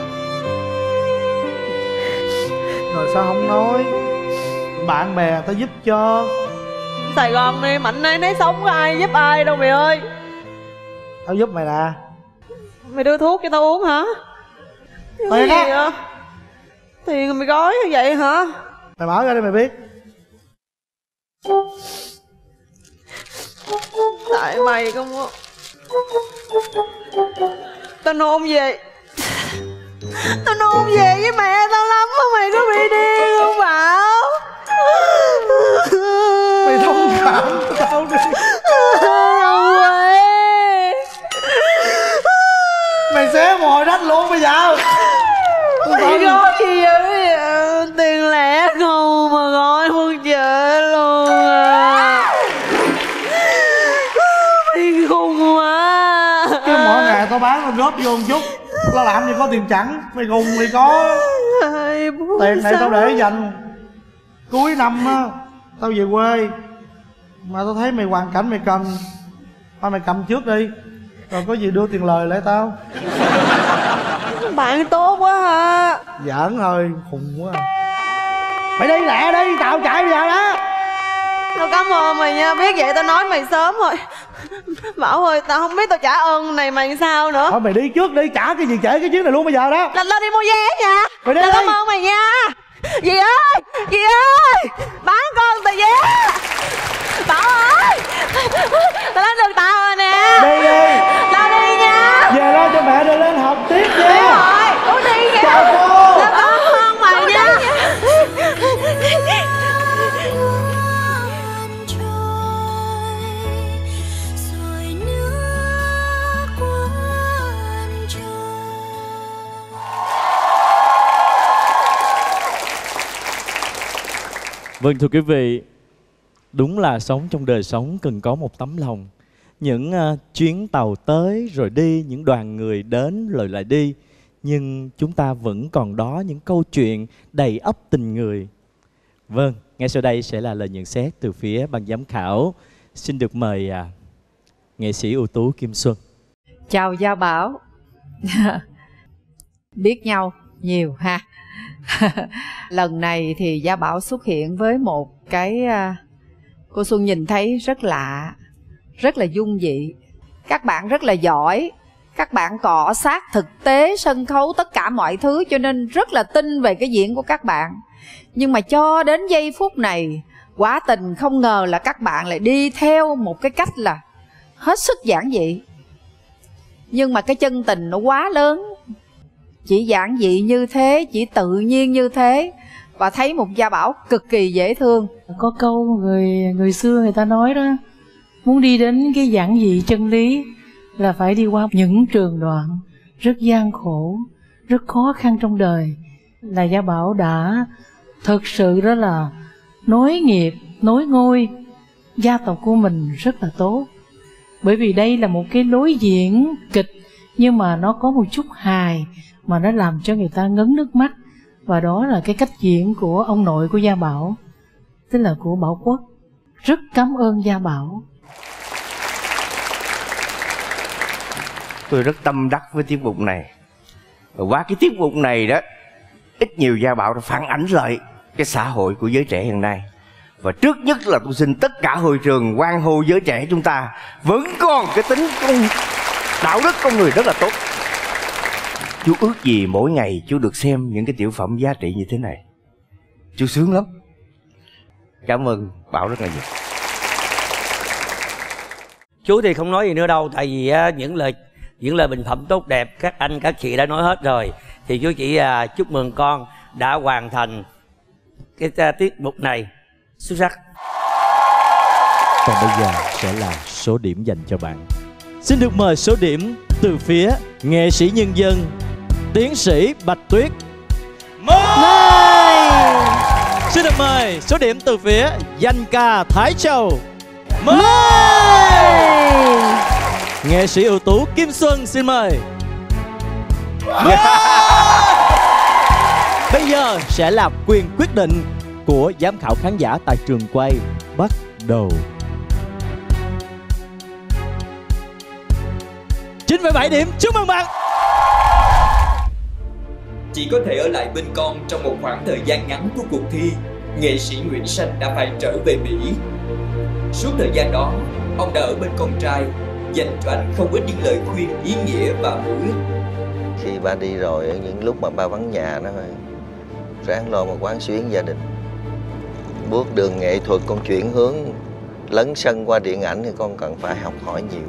Rồi sao không nói, bạn bè tao giúp cho. Sài Gòn này mạnh ai nấy sống, có ai giúp ai đâu mày ơi. Tao giúp mày nè. Mày đưa thuốc cho tao uống hả? Tiền á? Tiền mày gói như vậy hả? Mày mở ra đây mày biết. Tại mày không có. Tao nôn về. Tao nôn về với mẹ tao lắm á, mày có bị điên không Bảo? Mày thông cảm tao đi. Không quê. Mày xé mồi đách luôn bây giờ. Mày gói gì vậy? Tiền lẻ không mà gói muốn chợ luôn à. Mày khùng quá. Cái mỗi ngày tao bán tao góp vô một chút, tao làm gì có tiền chẳng. Mày khùng mày có. Tiền này tao để dành cuối năm á tao về quê, mà tao thấy mày hoàn cảnh mày cần, thôi mày cầm trước đi, rồi có gì đưa tiền lời lại tao. Bạn tốt quá hả? Giỡn thôi, khùng quá. Mày đi lẹ đi, tao chạy bây giờ đó. Tao cảm ơn mày nha, biết vậy tao nói mày sớm rồi. Bảo ơi, tao không biết tao trả ơn này mày sao nữa. Thôi mày đi trước đi, trả cái gì trễ cái chuyến này luôn bây giờ đó. Là tao đi mua vé nha. Mày đi tao đi. cảm ơn mày nha. Dì ơi, dì ơi, bán con tờ vé. Bảo ơi, tao lấy được tao rồi nè. Đi đi. Tao đi nha. Về lo cho mẹ đưa lên học tiếp nha. Đi rồi, Út đi nha. Chào cô. Tao cảm ơn mày nha. Vâng thưa quý vị, đúng là sống trong đời sống cần có một tấm lòng. Những chuyến tàu tới rồi đi, những đoàn người đến rồi lại đi, nhưng chúng ta vẫn còn đó những câu chuyện đầy ắp tình người. Vâng, ngay sau đây sẽ là lời nhận xét từ phía ban giám khảo. Xin được mời nghệ sĩ ưu tú Kim Xuân. Chào Gia Bảo. Biết nhau nhiều ha. Lần này thì Gia Bảo xuất hiện với một cái cô Xuân nhìn thấy rất lạ, rất là dung dị. Các bạn rất là giỏi, các bạn cọ sát thực tế sân khấu tất cả mọi thứ, cho nên rất là tin về cái diễn của các bạn. Nhưng mà cho đến giây phút này, quả tình không ngờ là các bạn lại đi theo một cái cách là hết sức giản dị. Nhưng mà cái chân tình nó quá lớn. Chỉ giản dị như thế, chỉ tự nhiên như thế, và thấy một Gia Bảo cực kỳ dễ thương. Có câu người xưa người ta nói đó, muốn đi đến cái giản dị chân lý là phải đi qua những trường đoạn rất gian khổ, rất khó khăn trong đời. Là Gia Bảo đã thực sự đó là nối nghiệp, nối ngôi gia tộc của mình rất là tốt. Bởi vì đây là một cái lối diễn kịch, nhưng mà nó có một chút hài mà nó làm cho người ta ngấn nước mắt. Và đó là cái cách diễn của ông nội của Gia Bảo, tức là của Bảo Quốc. Rất cảm ơn Gia Bảo. Tôi rất tâm đắc với tiết mục này. Và qua cái tiết mục này đó, ít nhiều Gia Bảo đã phản ánh lại cái xã hội của giới trẻ hiện nay. Và trước nhất là tôi xin tất cả hội trường hoan hô giới trẻ chúng ta vẫn còn cái tính đạo đức con người rất là tốt. Chú ước gì mỗi ngày chú được xem những cái tiểu phẩm giá trị như thế này. Chú sướng lắm. Cảm ơn Bảo rất là nhiều. Chú thì không nói gì nữa đâu, tại vì những lời bình phẩm tốt đẹp các anh các chị đã nói hết rồi. Thì chú chỉ chúc mừng con đã hoàn thành cái tiết mục này xuất sắc. Còn bây giờ sẽ là số điểm dành cho bạn. Xin được mời số điểm từ phía nghệ sĩ nhân dân tiến sĩ Bạch Tuyết. Mời. Xin được mời số điểm từ phía danh ca Thái Châu. Mời. Nghệ sĩ ưu tú Kim Xuân xin mời. Bây giờ sẽ là quyền quyết định của giám khảo khán giả tại trường quay. Bắt đầu. 9,7 điểm, chúc mừng bạn. Chỉ có thể ở lại bên con trong một khoảng thời gian ngắn của cuộc thi, nghệ sĩ Nguyễn Sanh đã phải trở về Mỹ. Suốt thời gian đó, ông đã ở bên con trai, dành cho anh không ít những lời khuyên ý nghĩa và hữu ích. Khi ba đi rồi, ở những lúc mà ba vắng nhà đó, ráng lo một quán xuyến gia đình. Bước đường nghệ thuật con chuyển hướng lấn sân qua điện ảnh thì con cần phải học hỏi nhiều.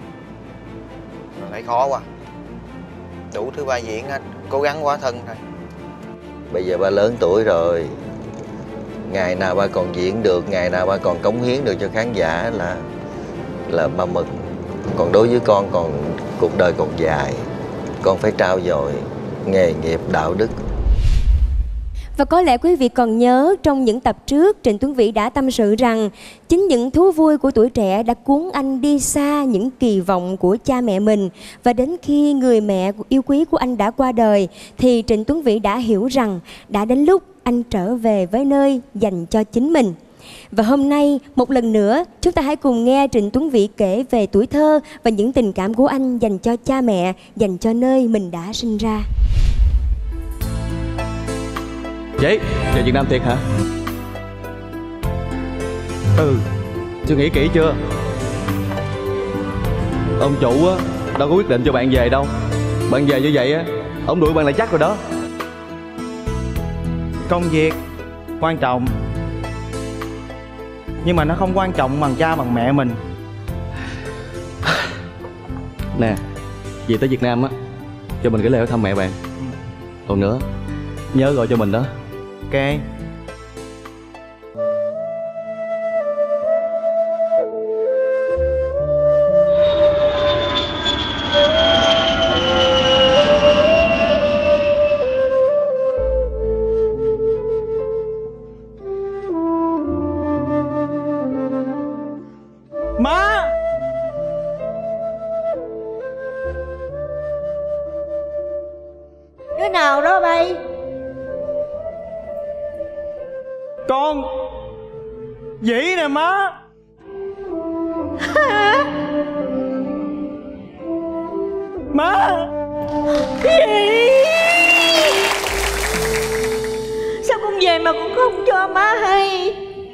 Thấy khó quá. Đủ thứ vai diễn hết, cố gắng quá thân thôi. Bây giờ ba lớn tuổi rồi, ngày nào ba còn diễn được, ngày nào ba còn cống hiến được cho khán giả là ba mừng. Còn đối với con còn cuộc đời còn dài, con phải trau dồi nghề nghiệp, đạo đức. Và có lẽ quý vị còn nhớ trong những tập trước, Trịnh Tuấn Vĩ đã tâm sự rằng chính những thú vui của tuổi trẻ đã cuốn anh đi xa những kỳ vọng của cha mẹ mình. Và đến khi người mẹ yêu quý của anh đã qua đời thì Trịnh Tuấn Vĩ đã hiểu rằng đã đến lúc anh trở về với nơi dành cho chính mình. Và hôm nay một lần nữa chúng ta hãy cùng nghe Trịnh Tuấn Vĩ kể về tuổi thơ và những tình cảm của anh dành cho cha mẹ, dành cho nơi mình đã sinh ra. Chị, về Việt Nam thiệt hả? Ừ, suy nghĩ kỹ chưa? Ông chủ á, đâu có quyết định cho bạn về đâu. Bạn về như vậy á, ông đuổi bạn là chắc rồi đó. Công việc quan trọng, nhưng mà nó không quan trọng bằng cha bằng mẹ mình. Nè, về tới Việt Nam á, cho mình gửi lời thăm mẹ bạn. Còn nữa, nhớ gọi cho mình đó. Ok. Má! Đứa nào đó bay? Con Vĩ nè má. Hả? Má! Vĩ! Sao con về mà con không cho má hay?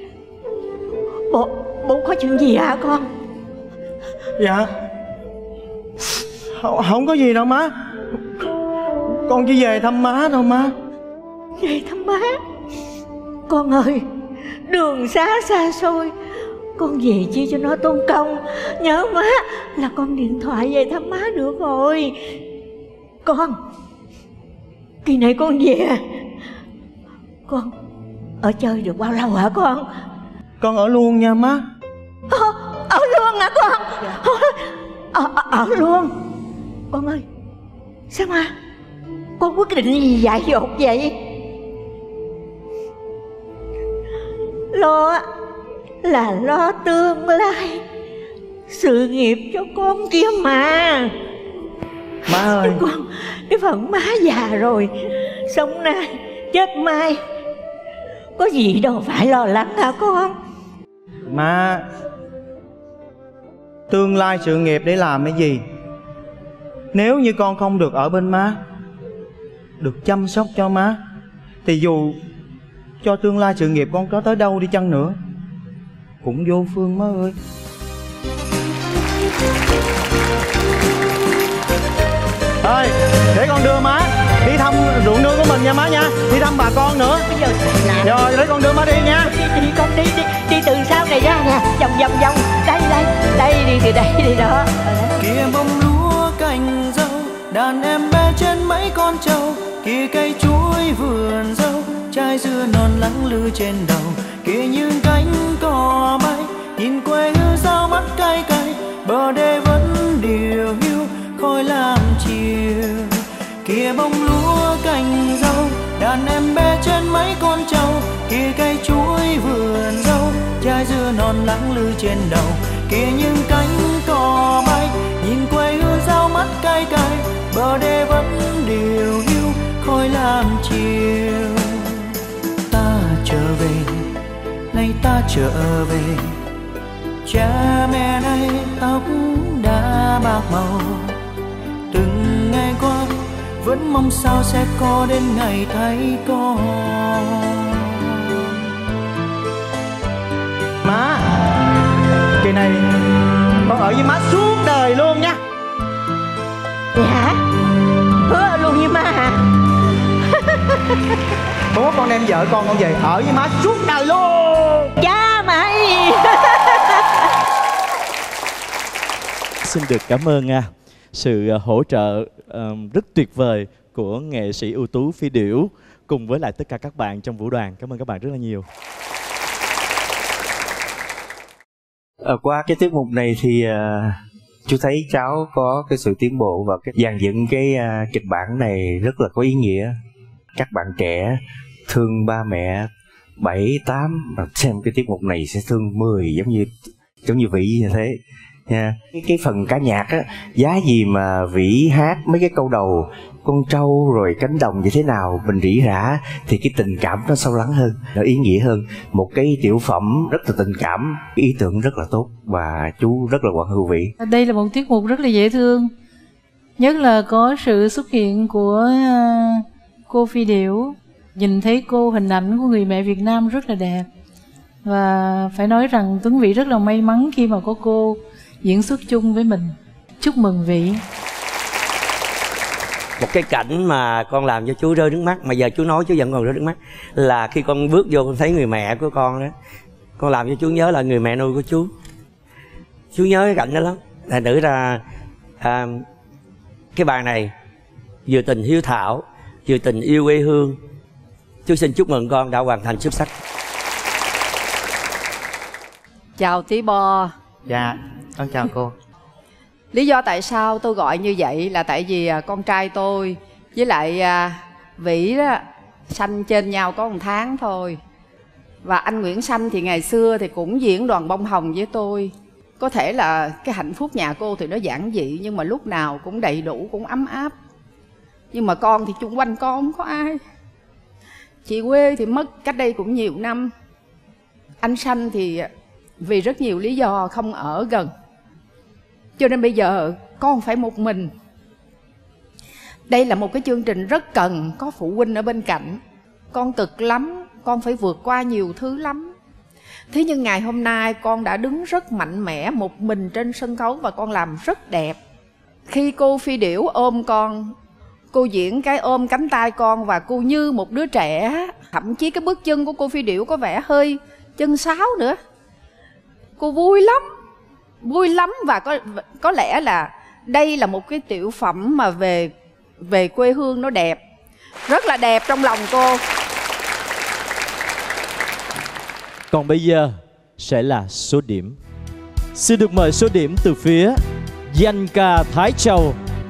Bộ có chuyện gì hả con? Dạ không có gì đâu má. Con chỉ về thăm má thôi má. Về thăm má? Con ơi, đường xá xa xôi, con về chi cho nó tốn công. Nhớ má là con điện thoại về thăm má được rồi. Con, kỳ này con về, con ở chơi được bao lâu hả con? Con ở luôn nha má. Ở luôn hả con? Ở luôn. Con ơi, sao mà con quyết định gì dại dột vậy? Lo là lo tương lai sự nghiệp cho con kia mà. Má ơi, con, cái phần má già rồi, sống nay chết mai, có gì đâu phải lo lắng hả con? Má, tương lai sự nghiệp để làm cái gì? Nếu như con không được ở bên má, được chăm sóc cho má, thì dù cho tương lai sự nghiệp con có tới đâu đi chăng nữa cũng vô phương má ơi. Ơi, để con đưa má đi thăm ruộng nương của mình nha má nha. Đi thăm bà con nữa. Bây giờ rồi để con đưa má đi nha. Đi con đi từ sau này ra nè, vòng. Đây đi từ đây đi đó. Kia bông lúa cành dâu, đàn em bé trên mấy con trâu. Kia cây chuối vườn dâu, trái dưa non lắng lư trên đầu. Kia những cánh cò bay, nhìn quê mưa non lắng lư trên đầu. Kia những cánh cò bay, nhìn quê hương giao mắt cay cay, bờ đê vẫn điều hiu khói lam chiều. Ta trở về, nay ta trở về, cha mẹ nay tóc đã bạc màu. Từng ngày qua vẫn mong sao sẽ có đến ngày thấy con. Má, kỳ này con ở với má suốt đời luôn nha. Dạ, hứa luôn với má hả? Bố con đem vợ con về ở với má suốt đời luôn. Cha mày. Xin được cảm ơn sự hỗ trợ rất tuyệt vời của nghệ sĩ ưu tú Phi Điểu cùng với lại tất cả các bạn trong vũ đoàn. Cảm ơn các bạn rất là nhiều. Qua cái tiết mục này thì chú thấy cháu có cái sự tiến bộ và cái dàn dựng cái kịch bản này rất là có ý nghĩa. Các bạn trẻ thương ba mẹ 7, 8 mà xem cái tiết mục này sẽ thương 10 giống như Vĩ như thế nha. Cái phần ca nhạc á, giá gì mà Vĩ hát mấy cái câu đầu con trâu rồi cánh đồng như thế nào mình rỉ rả thì cái tình cảm nó sâu lắng hơn, nó ý nghĩa hơn. Một cái tiểu phẩm rất là tình cảm, ý tưởng rất là tốt và chú rất là quảng hữu Vĩ. Đây là một tiết mục rất là dễ thương, nhất là có sự xuất hiện của cô Phi Điểu. Nhìn thấy cô, hình ảnh của người mẹ Việt Nam rất là đẹp. Và phải nói rằng Tuấn Vĩ rất là may mắn khi mà có cô diễn xuất chung với mình. Chúc mừng Vĩ. Một cái cảnh mà con làm cho chú rơi nước mắt, mà giờ chú nói chú vẫn còn rơi nước mắt, là khi con bước vô con thấy người mẹ của con đó, con làm cho chú nhớ là người mẹ nuôi của chú. Chú nhớ cái cảnh đó lắm. Thành thử ra cái bài này vừa tình hiếu thảo, vừa tình yêu quê hương. Chú xin chúc mừng con đã hoàn thành xuất sắc. Chào Tí Bo. Dạ, con chào cô. Lý do tại sao tôi gọi như vậy là tại vì con trai tôi với lại Vĩ đó sanh trên nhau có 1 tháng thôi. Và anh Nguyễn Sanh thì ngày xưa thì cũng diễn đoàn bông hồng với tôi. Có thể là cái hạnh phúc nhà cô thì nó giản dị, nhưng mà lúc nào cũng đầy đủ, cũng ấm áp. Nhưng mà con thì chung quanh con không có ai. Chị quê thì mất cách đây cũng nhiều năm. Anh Sanh thì vì rất nhiều lý do không ở gần, cho nên bây giờ con phải một mình. Đây là một cái chương trình rất cần có phụ huynh ở bên cạnh. Con cực lắm, con phải vượt qua nhiều thứ lắm. Thế nhưng ngày hôm nay con đã đứng rất mạnh mẽ một mình trên sân khấu và con làm rất đẹp. Khi cô Phi Điểu ôm con, cô diễn cái ôm cánh tay con và cô như một đứa trẻ. Thậm chí cái bước chân của cô Phi Điểu có vẻ hơi chân sáo nữa. Cô vui lắm và có lẽ là đây là một cái tiểu phẩm mà về quê hương nó đẹp, rất là đẹp trong lòng cô. Còn bây giờ sẽ là số điểm. Xin được mời số điểm từ phía Danh Ca Thái Châu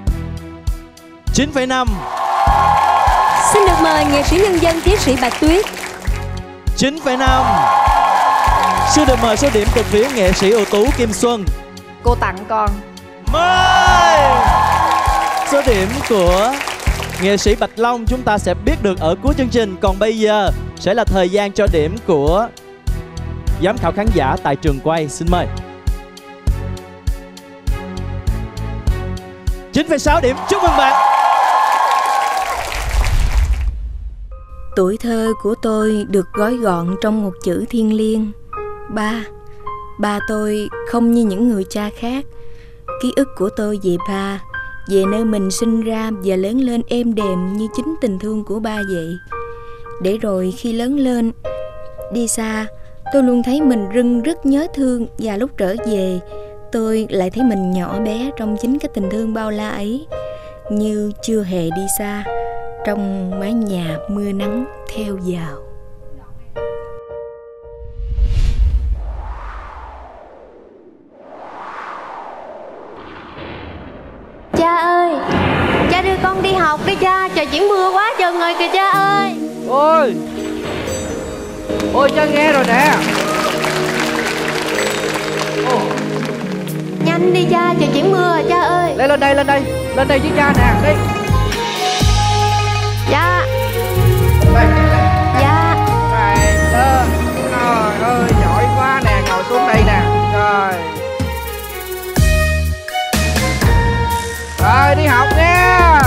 9,5. Xin được mời nghệ sĩ nhân dân tiến sĩ Bạch Tuyết 9,5. Xin được mời số điểm từ phía nghệ sĩ ưu tú Kim Xuân. Cô tặng con 10. Số điểm của nghệ sĩ Bạch Long chúng ta sẽ biết được ở cuối chương trình. Còn bây giờ sẽ là thời gian cho điểm của giám khảo khán giả tại trường quay. Xin mời. 9,6 điểm. Chúc mừng bạn. Tuổi thơ của tôi được gói gọn trong một chữ thiêng liêng: ba. Ba tôi không như những người cha khác. Ký ức của tôi về ba, về nơi mình sinh ra và lớn lên êm đềm như chính tình thương của ba vậy. Để rồi khi lớn lên, đi xa, tôi luôn thấy mình rất nhớ thương. Và lúc trở về, tôi lại thấy mình nhỏ bé trong chính cái tình thương bao la ấy, như chưa hề đi xa, trong mái nhà mưa nắng theo vào. Cha ơi, cha đưa con đi học đi cha, trời chuyển mưa quá chừng rồi kìa cha ơi. Ôi cha nghe rồi nè. nhanh đi cha, trời chuyển mưa rồi cha ơi. Lên đây với cha nè, đi. Dạ. Đây. Dạ. Này, lên. Trời ơi, giỏi quá nè, ngồi xuống đây nè. Rồi. Rồi, đi học nha.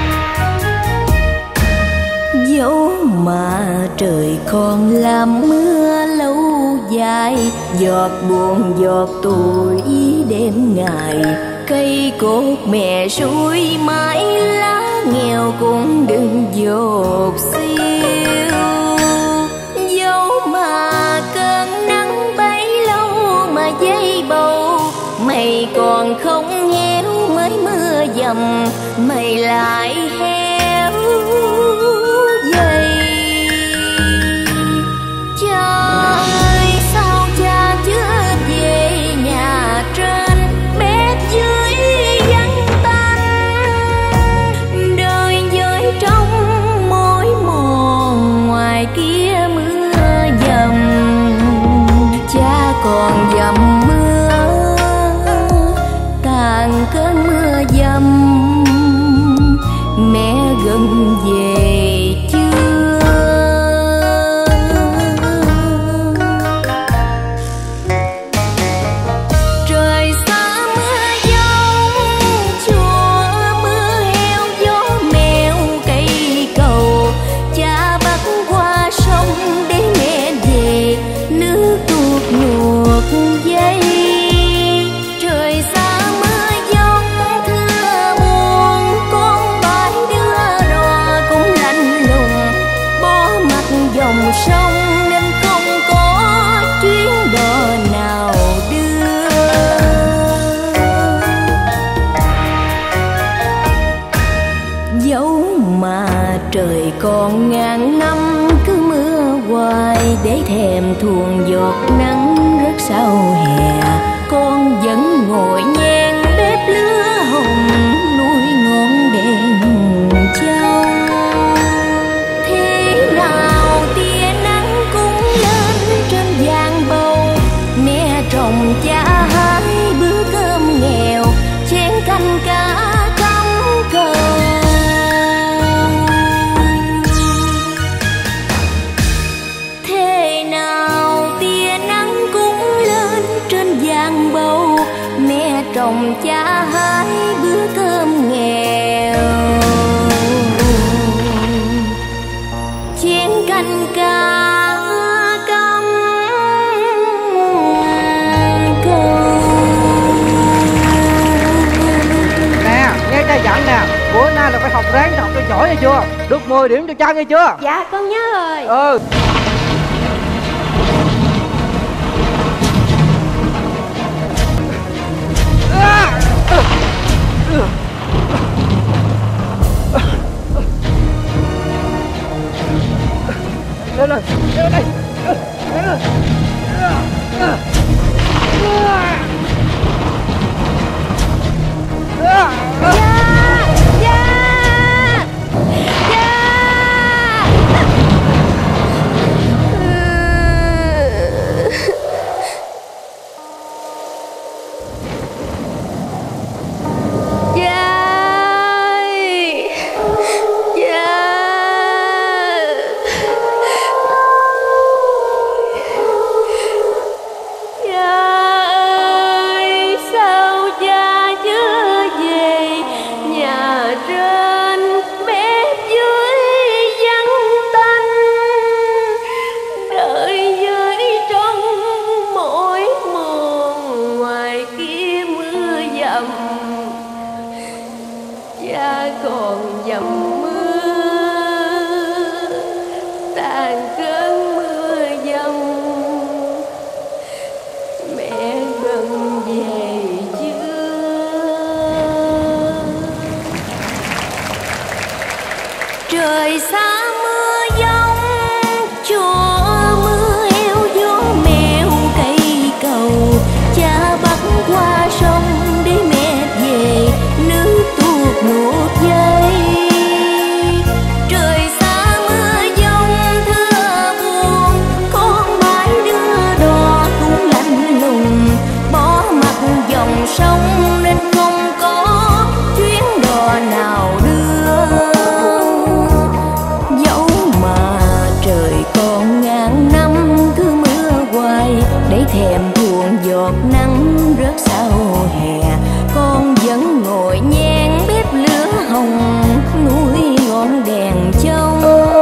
Dẫu mà trời còn làm mưa lâu dài, giọt buồn giọt tuổi đêm ngày, cây cột mẹ suối mãi lá nghèo cũng đừng dột xiêu. Dẫu mà cơn nắng bấy lâu mà dây bầu, mày còn không héo mới mưa dầm, mày lại héo dày. Cha ơi sao cha chưa về nhà trên, bếp dưới vắng tanh, đời với trong mối mòn, ngoài kia mưa dầm. Cha còn dầm mưa tàn cơn mưa dầm, mẹ gần về chưa? Trời xa mưa giông chùa, mưa heo gió mèo cây cầu, cha bắt qua sông để mẹ về, nước tuột nhuộm dây. Trời xa mưa giông thưa buồn, con bãi đưa đò cũng lạnh lùng, bỏ mặt dòng sông nên không có chuyến đò nào đưa. Dẫu mà trời còn ngàn năm cứ mưa hoài, để thèm thuồng giọt nắng rất sau hè, con vẫn ngồi nhang bếp lửa hồng nuôi ngọn đèn trao. Thế nào tia nắng cũng lên trên giang bầu, mẹ trồng cha hái bữa cơm nghèo, chén canh cá cắm cầu. Thế nào tia nắng cũng lên trên giang bầu, mẹ trồng cha hái bữa cơm nghèo, chén canh cá cắm cầu. Nè, nghe cha dặn nè, bữa nay là phải học ráng học cho giỏi nghe chưa? Được 10 điểm cho cha nghe chưa? Dạ con nhớ rồi. Ừ. Lên rồi, lên đây. Trời xa mưa giông chùa, mưa heo gió mèo cây cầu, cha bắt qua sông để mẹ về, nước tuột nuốt dây. Trời xa mưa giông thưa buồn, con bãi đưa đò cũng lạnh lùng, bỏ mặt thèm thuồng giọt nắng rớt sau hè, con vẫn ngồi nhang bếp lửa hồng nuôi ngọn đèn châu.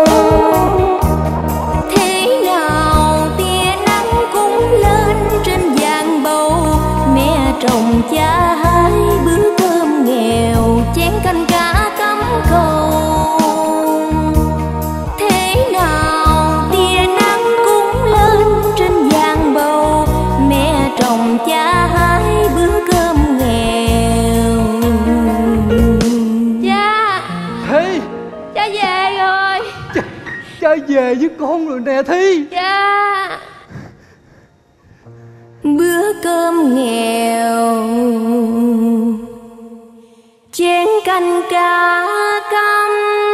Thế nào tia nắng cũng lên trên giàn bầu, mẹ trồng cha hái bữa cơm nghèo, chén canh cá cắm cầu. Thế nào tia nắng cũng lên trên giàn bầu, mẹ trồng cha hái bữa cơm nghèo. Cha! Thi! Cha về rồi! Cha về với con rồi nè Thi! Cha! Bữa cơm nghèo, chén canh cá cắm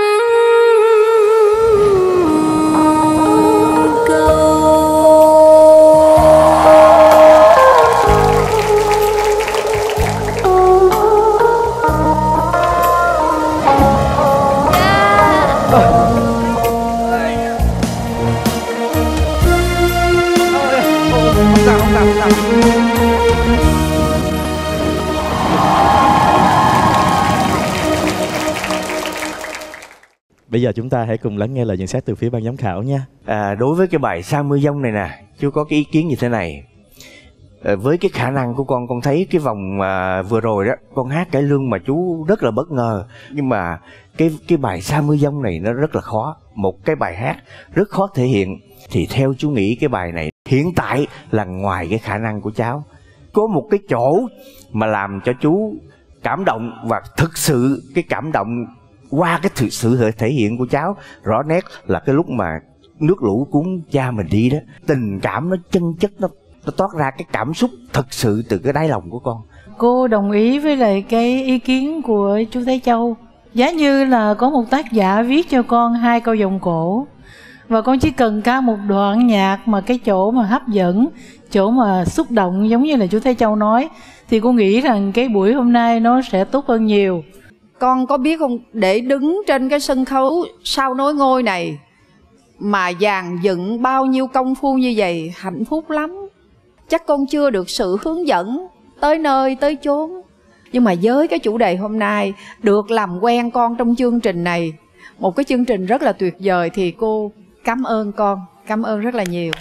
Bây giờ chúng ta hãy cùng lắng nghe lời nhận xét từ phía ban giám khảo nha. Đối với cái bài Sa Mưa Giông này nè, chú có cái ý kiến như thế này. Với cái khả năng của con thấy cái vòng vừa rồi đó, con hát cải lương mà chú rất là bất ngờ. Nhưng mà cái bài Sa Mưa Giông này nó rất là khó. Một cái bài hát rất khó thể hiện. Thì theo chú nghĩ cái bài này hiện tại là ngoài cái khả năng của cháu, có một cái chỗ mà làm cho chú cảm động, và thực sự cái cảm động qua cái sự thể hiện của cháu rõ nét là cái lúc mà nước lũ cuốn cha mình đi đó. Tình cảm nó chân chất, nó toát ra cái cảm xúc thật sự từ cái đáy lòng của con. Cô đồng ý với lại cái ý kiến của chú Thế Châu. Giá như là có một tác giả viết cho con 2 câu vòng cổ, và con chỉ cần ca một đoạn nhạc mà cái chỗ mà hấp dẫn, chỗ mà xúc động giống như là chú Thế Châu nói, thì cô nghĩ rằng cái buổi hôm nay nó sẽ tốt hơn nhiều. Con có biết không, để đứng trên cái sân khấu Sao Nối Ngôi này mà dàn dựng bao nhiêu công phu như vậy, hạnh phúc lắm. Chắc con chưa được sự hướng dẫn tới nơi tới chốn, nhưng mà với cái chủ đề hôm nay, được làm quen con trong chương trình này, một cái chương trình rất là tuyệt vời, thì cô cảm ơn con, cảm ơn rất là nhiều.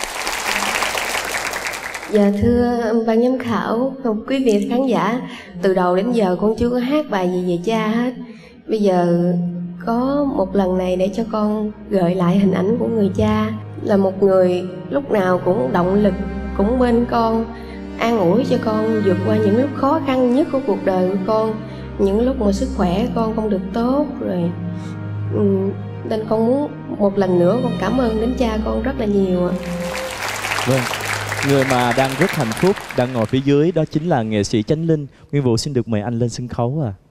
Dạ thưa ban giám khảo, quý vị khán giả, từ đầu đến giờ con chưa có hát bài gì về cha hết. Bây giờ có một lần này để cho con gợi lại hình ảnh của người cha, là một người lúc nào cũng động lực, cũng bên con, an ủi cho con vượt qua những lúc khó khăn nhất của cuộc đời của con, những lúc mà sức khỏe con không được tốt rồi. Nên con muốn một lần nữa con cảm ơn đến cha con rất là nhiều ạ. Vâng, người mà đang rất hạnh phúc đang ngồi phía dưới đó chính là nghệ sĩ Chánh Linh. Nguyên Vũ xin được mời anh lên sân khấu ạ.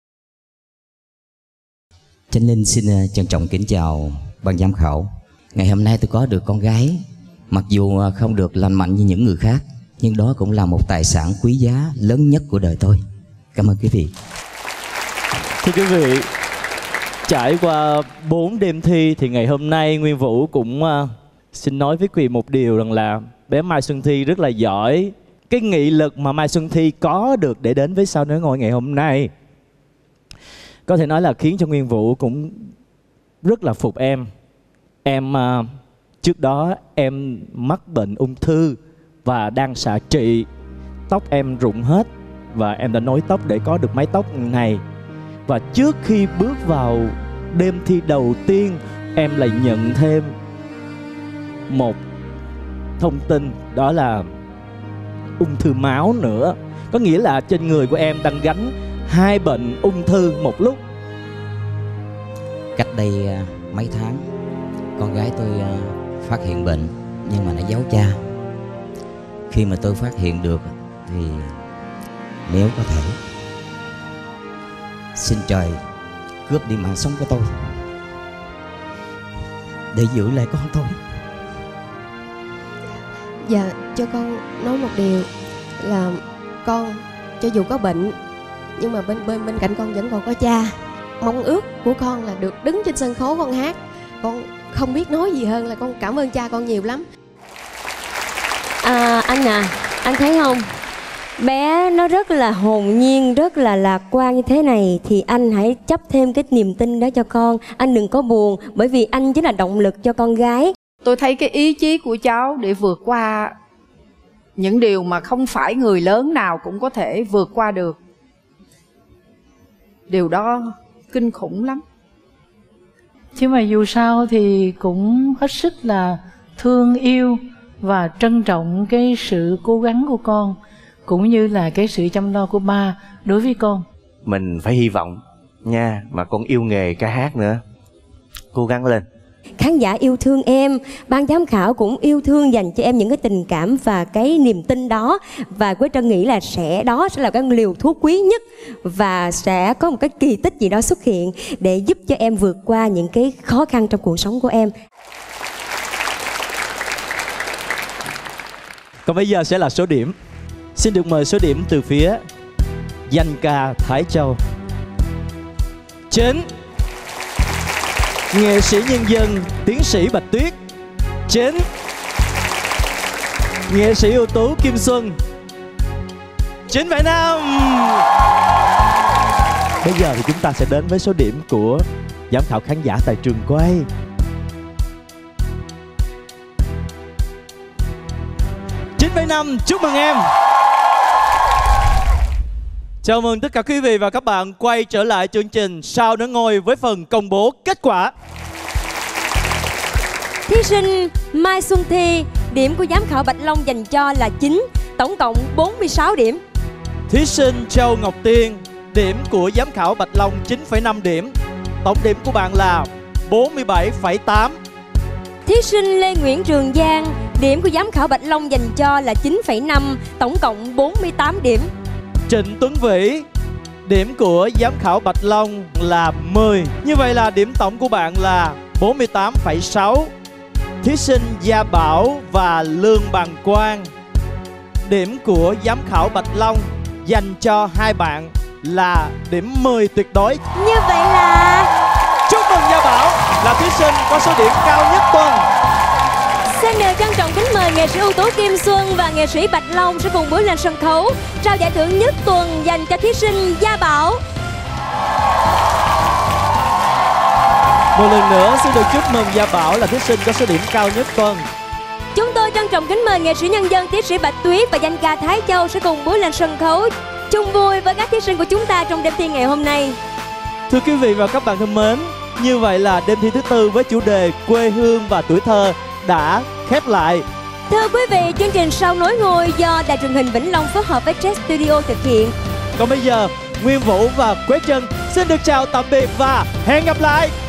Chánh Linh xin trân trọng kính chào ban giám khảo. Ngày hôm nay tôi có được con gái, mặc dù không được lành mạnh như những người khác, nhưng đó cũng là một tài sản quý giá lớn nhất của đời tôi. Cảm ơn quý vị. Thưa quý vị, trải qua 4 đêm thi thì ngày hôm nay Nguyên Vũ cũng xin nói với quý vị một điều rằng là bé Mai Xuân Thi rất là giỏi. Cái nghị lực mà Mai Xuân Thi có được để đến với Sao Nối Ngôi ngày hôm nay có thể nói là khiến cho Nguyên Vũ cũng rất là phục em. Em trước đó em mắc bệnh ung thư và đang xạ trị. Tóc em rụng hết và em đã nối tóc để có được mái tóc này. Và trước khi bước vào đêm thi đầu tiên, em lại nhận thêm một thông tin, đó là ung thư máu nữa. Có nghĩa là trên người của em đang gánh 2 bệnh ung thư một lúc. Cách đây mấy tháng, con gái tôi phát hiện bệnh, nhưng mà nó giấu cha. Khi mà tôi phát hiện được thì nếu có thể, xin trời cướp đi mạng sống của tôi để giữ lại con tôi. Dạ, cho con nói một điều là con cho dù có bệnh nhưng mà bên cạnh con vẫn còn có cha. Mong ước của con là được đứng trên sân khấu con hát. Con không biết nói gì hơn là con cảm ơn cha con nhiều lắm. Anh thấy không? Bé nó rất là hồn nhiên, rất là lạc quan như thế này thì anh hãy chấp thêm cái niềm tin đó cho con. Anh đừng có buồn, bởi vì anh chính là động lực cho con gái. Tôi thấy cái ý chí của cháu để vượt qua những điều mà không phải người lớn nào cũng có thể vượt qua được. Điều đó kinh khủng lắm. Chứ mà dù sao thì cũng hết sức là thương yêu và trân trọng cái sự cố gắng của con, cũng như là cái sự chăm lo của ba đối với con. Mình phải hy vọng nha, mà con yêu nghề ca hát nữa, cố gắng lên. Khán giả yêu thương em, ban giám khảo cũng yêu thương dành cho em những cái tình cảm và cái niềm tin đó. Và Quế Trân nghĩ là đó sẽ là cái liều thuốc quý nhất, và sẽ có một cái kỳ tích gì đó xuất hiện để giúp cho em vượt qua những cái khó khăn trong cuộc sống của em. Còn bây giờ sẽ là số điểm. Xin được mời số điểm từ phía danh ca Thái Châu. 9. Nghệ sĩ nhân dân tiến sĩ Bạch Tuyết. 9. Nghệ sĩ ưu tú Kim Xuân. 9,5. Bây giờ thì chúng ta sẽ đến với số điểm của giám khảo khán giả tại trường quay. 9,5. Chúc mừng em. Chào mừng tất cả quý vị và các bạn quay trở lại chương trình Sao Nở Ngôi với phần công bố kết quả. Thí sinh Mai Xuân Thi, điểm của giám khảo Bạch Long dành cho là 9, tổng cộng 46 điểm. Thí sinh Châu Ngọc Tiên, điểm của giám khảo Bạch Long 9,5 điểm, tổng điểm của bạn là 47,8. Thí sinh Lê Nguyễn Trường Giang, điểm của giám khảo Bạch Long dành cho là 9,5, tổng cộng 48 điểm. Trịnh Tuấn Vĩ, điểm của giám khảo Bạch Long là 10. Như vậy là điểm tổng của bạn là 48,6. Thí sinh Gia Bảo và Lương Bằng Quang, điểm của giám khảo Bạch Long dành cho hai bạn là điểm 10 tuyệt đối. Như vậy là chúc mừng Gia Bảo là thí sinh có số điểm cao nhất tuần. Xin được trân trọng kính mời nghệ sĩ ưu tú Kim Xuân và nghệ sĩ Bạch Long sẽ cùng bước lên sân khấu trao giải thưởng nhất tuần dành cho thí sinh Gia Bảo. Một lần nữa xin được chúc mừng Gia Bảo là thí sinh có số điểm cao nhất tuần. Chúng tôi trân trọng kính mời nghệ sĩ nhân dân tiến sĩ Bạch Tuyết và danh ca Thái Châu sẽ cùng bước lên sân khấu chung vui với các thí sinh của chúng ta trong đêm thi ngày hôm nay. Thưa quý vị và các bạn thân mến, như vậy là đêm thi thứ tư với chủ đề quê hương và tuổi thơ đã khép lại. Thưa quý vị, chương trình Sao Nối Ngôi do Đài truyền hình Vĩnh Long phối hợp với Jet Studio thực hiện. Còn bây giờ, Nguyên Vũ và Quế Trân xin được chào tạm biệt và hẹn gặp lại.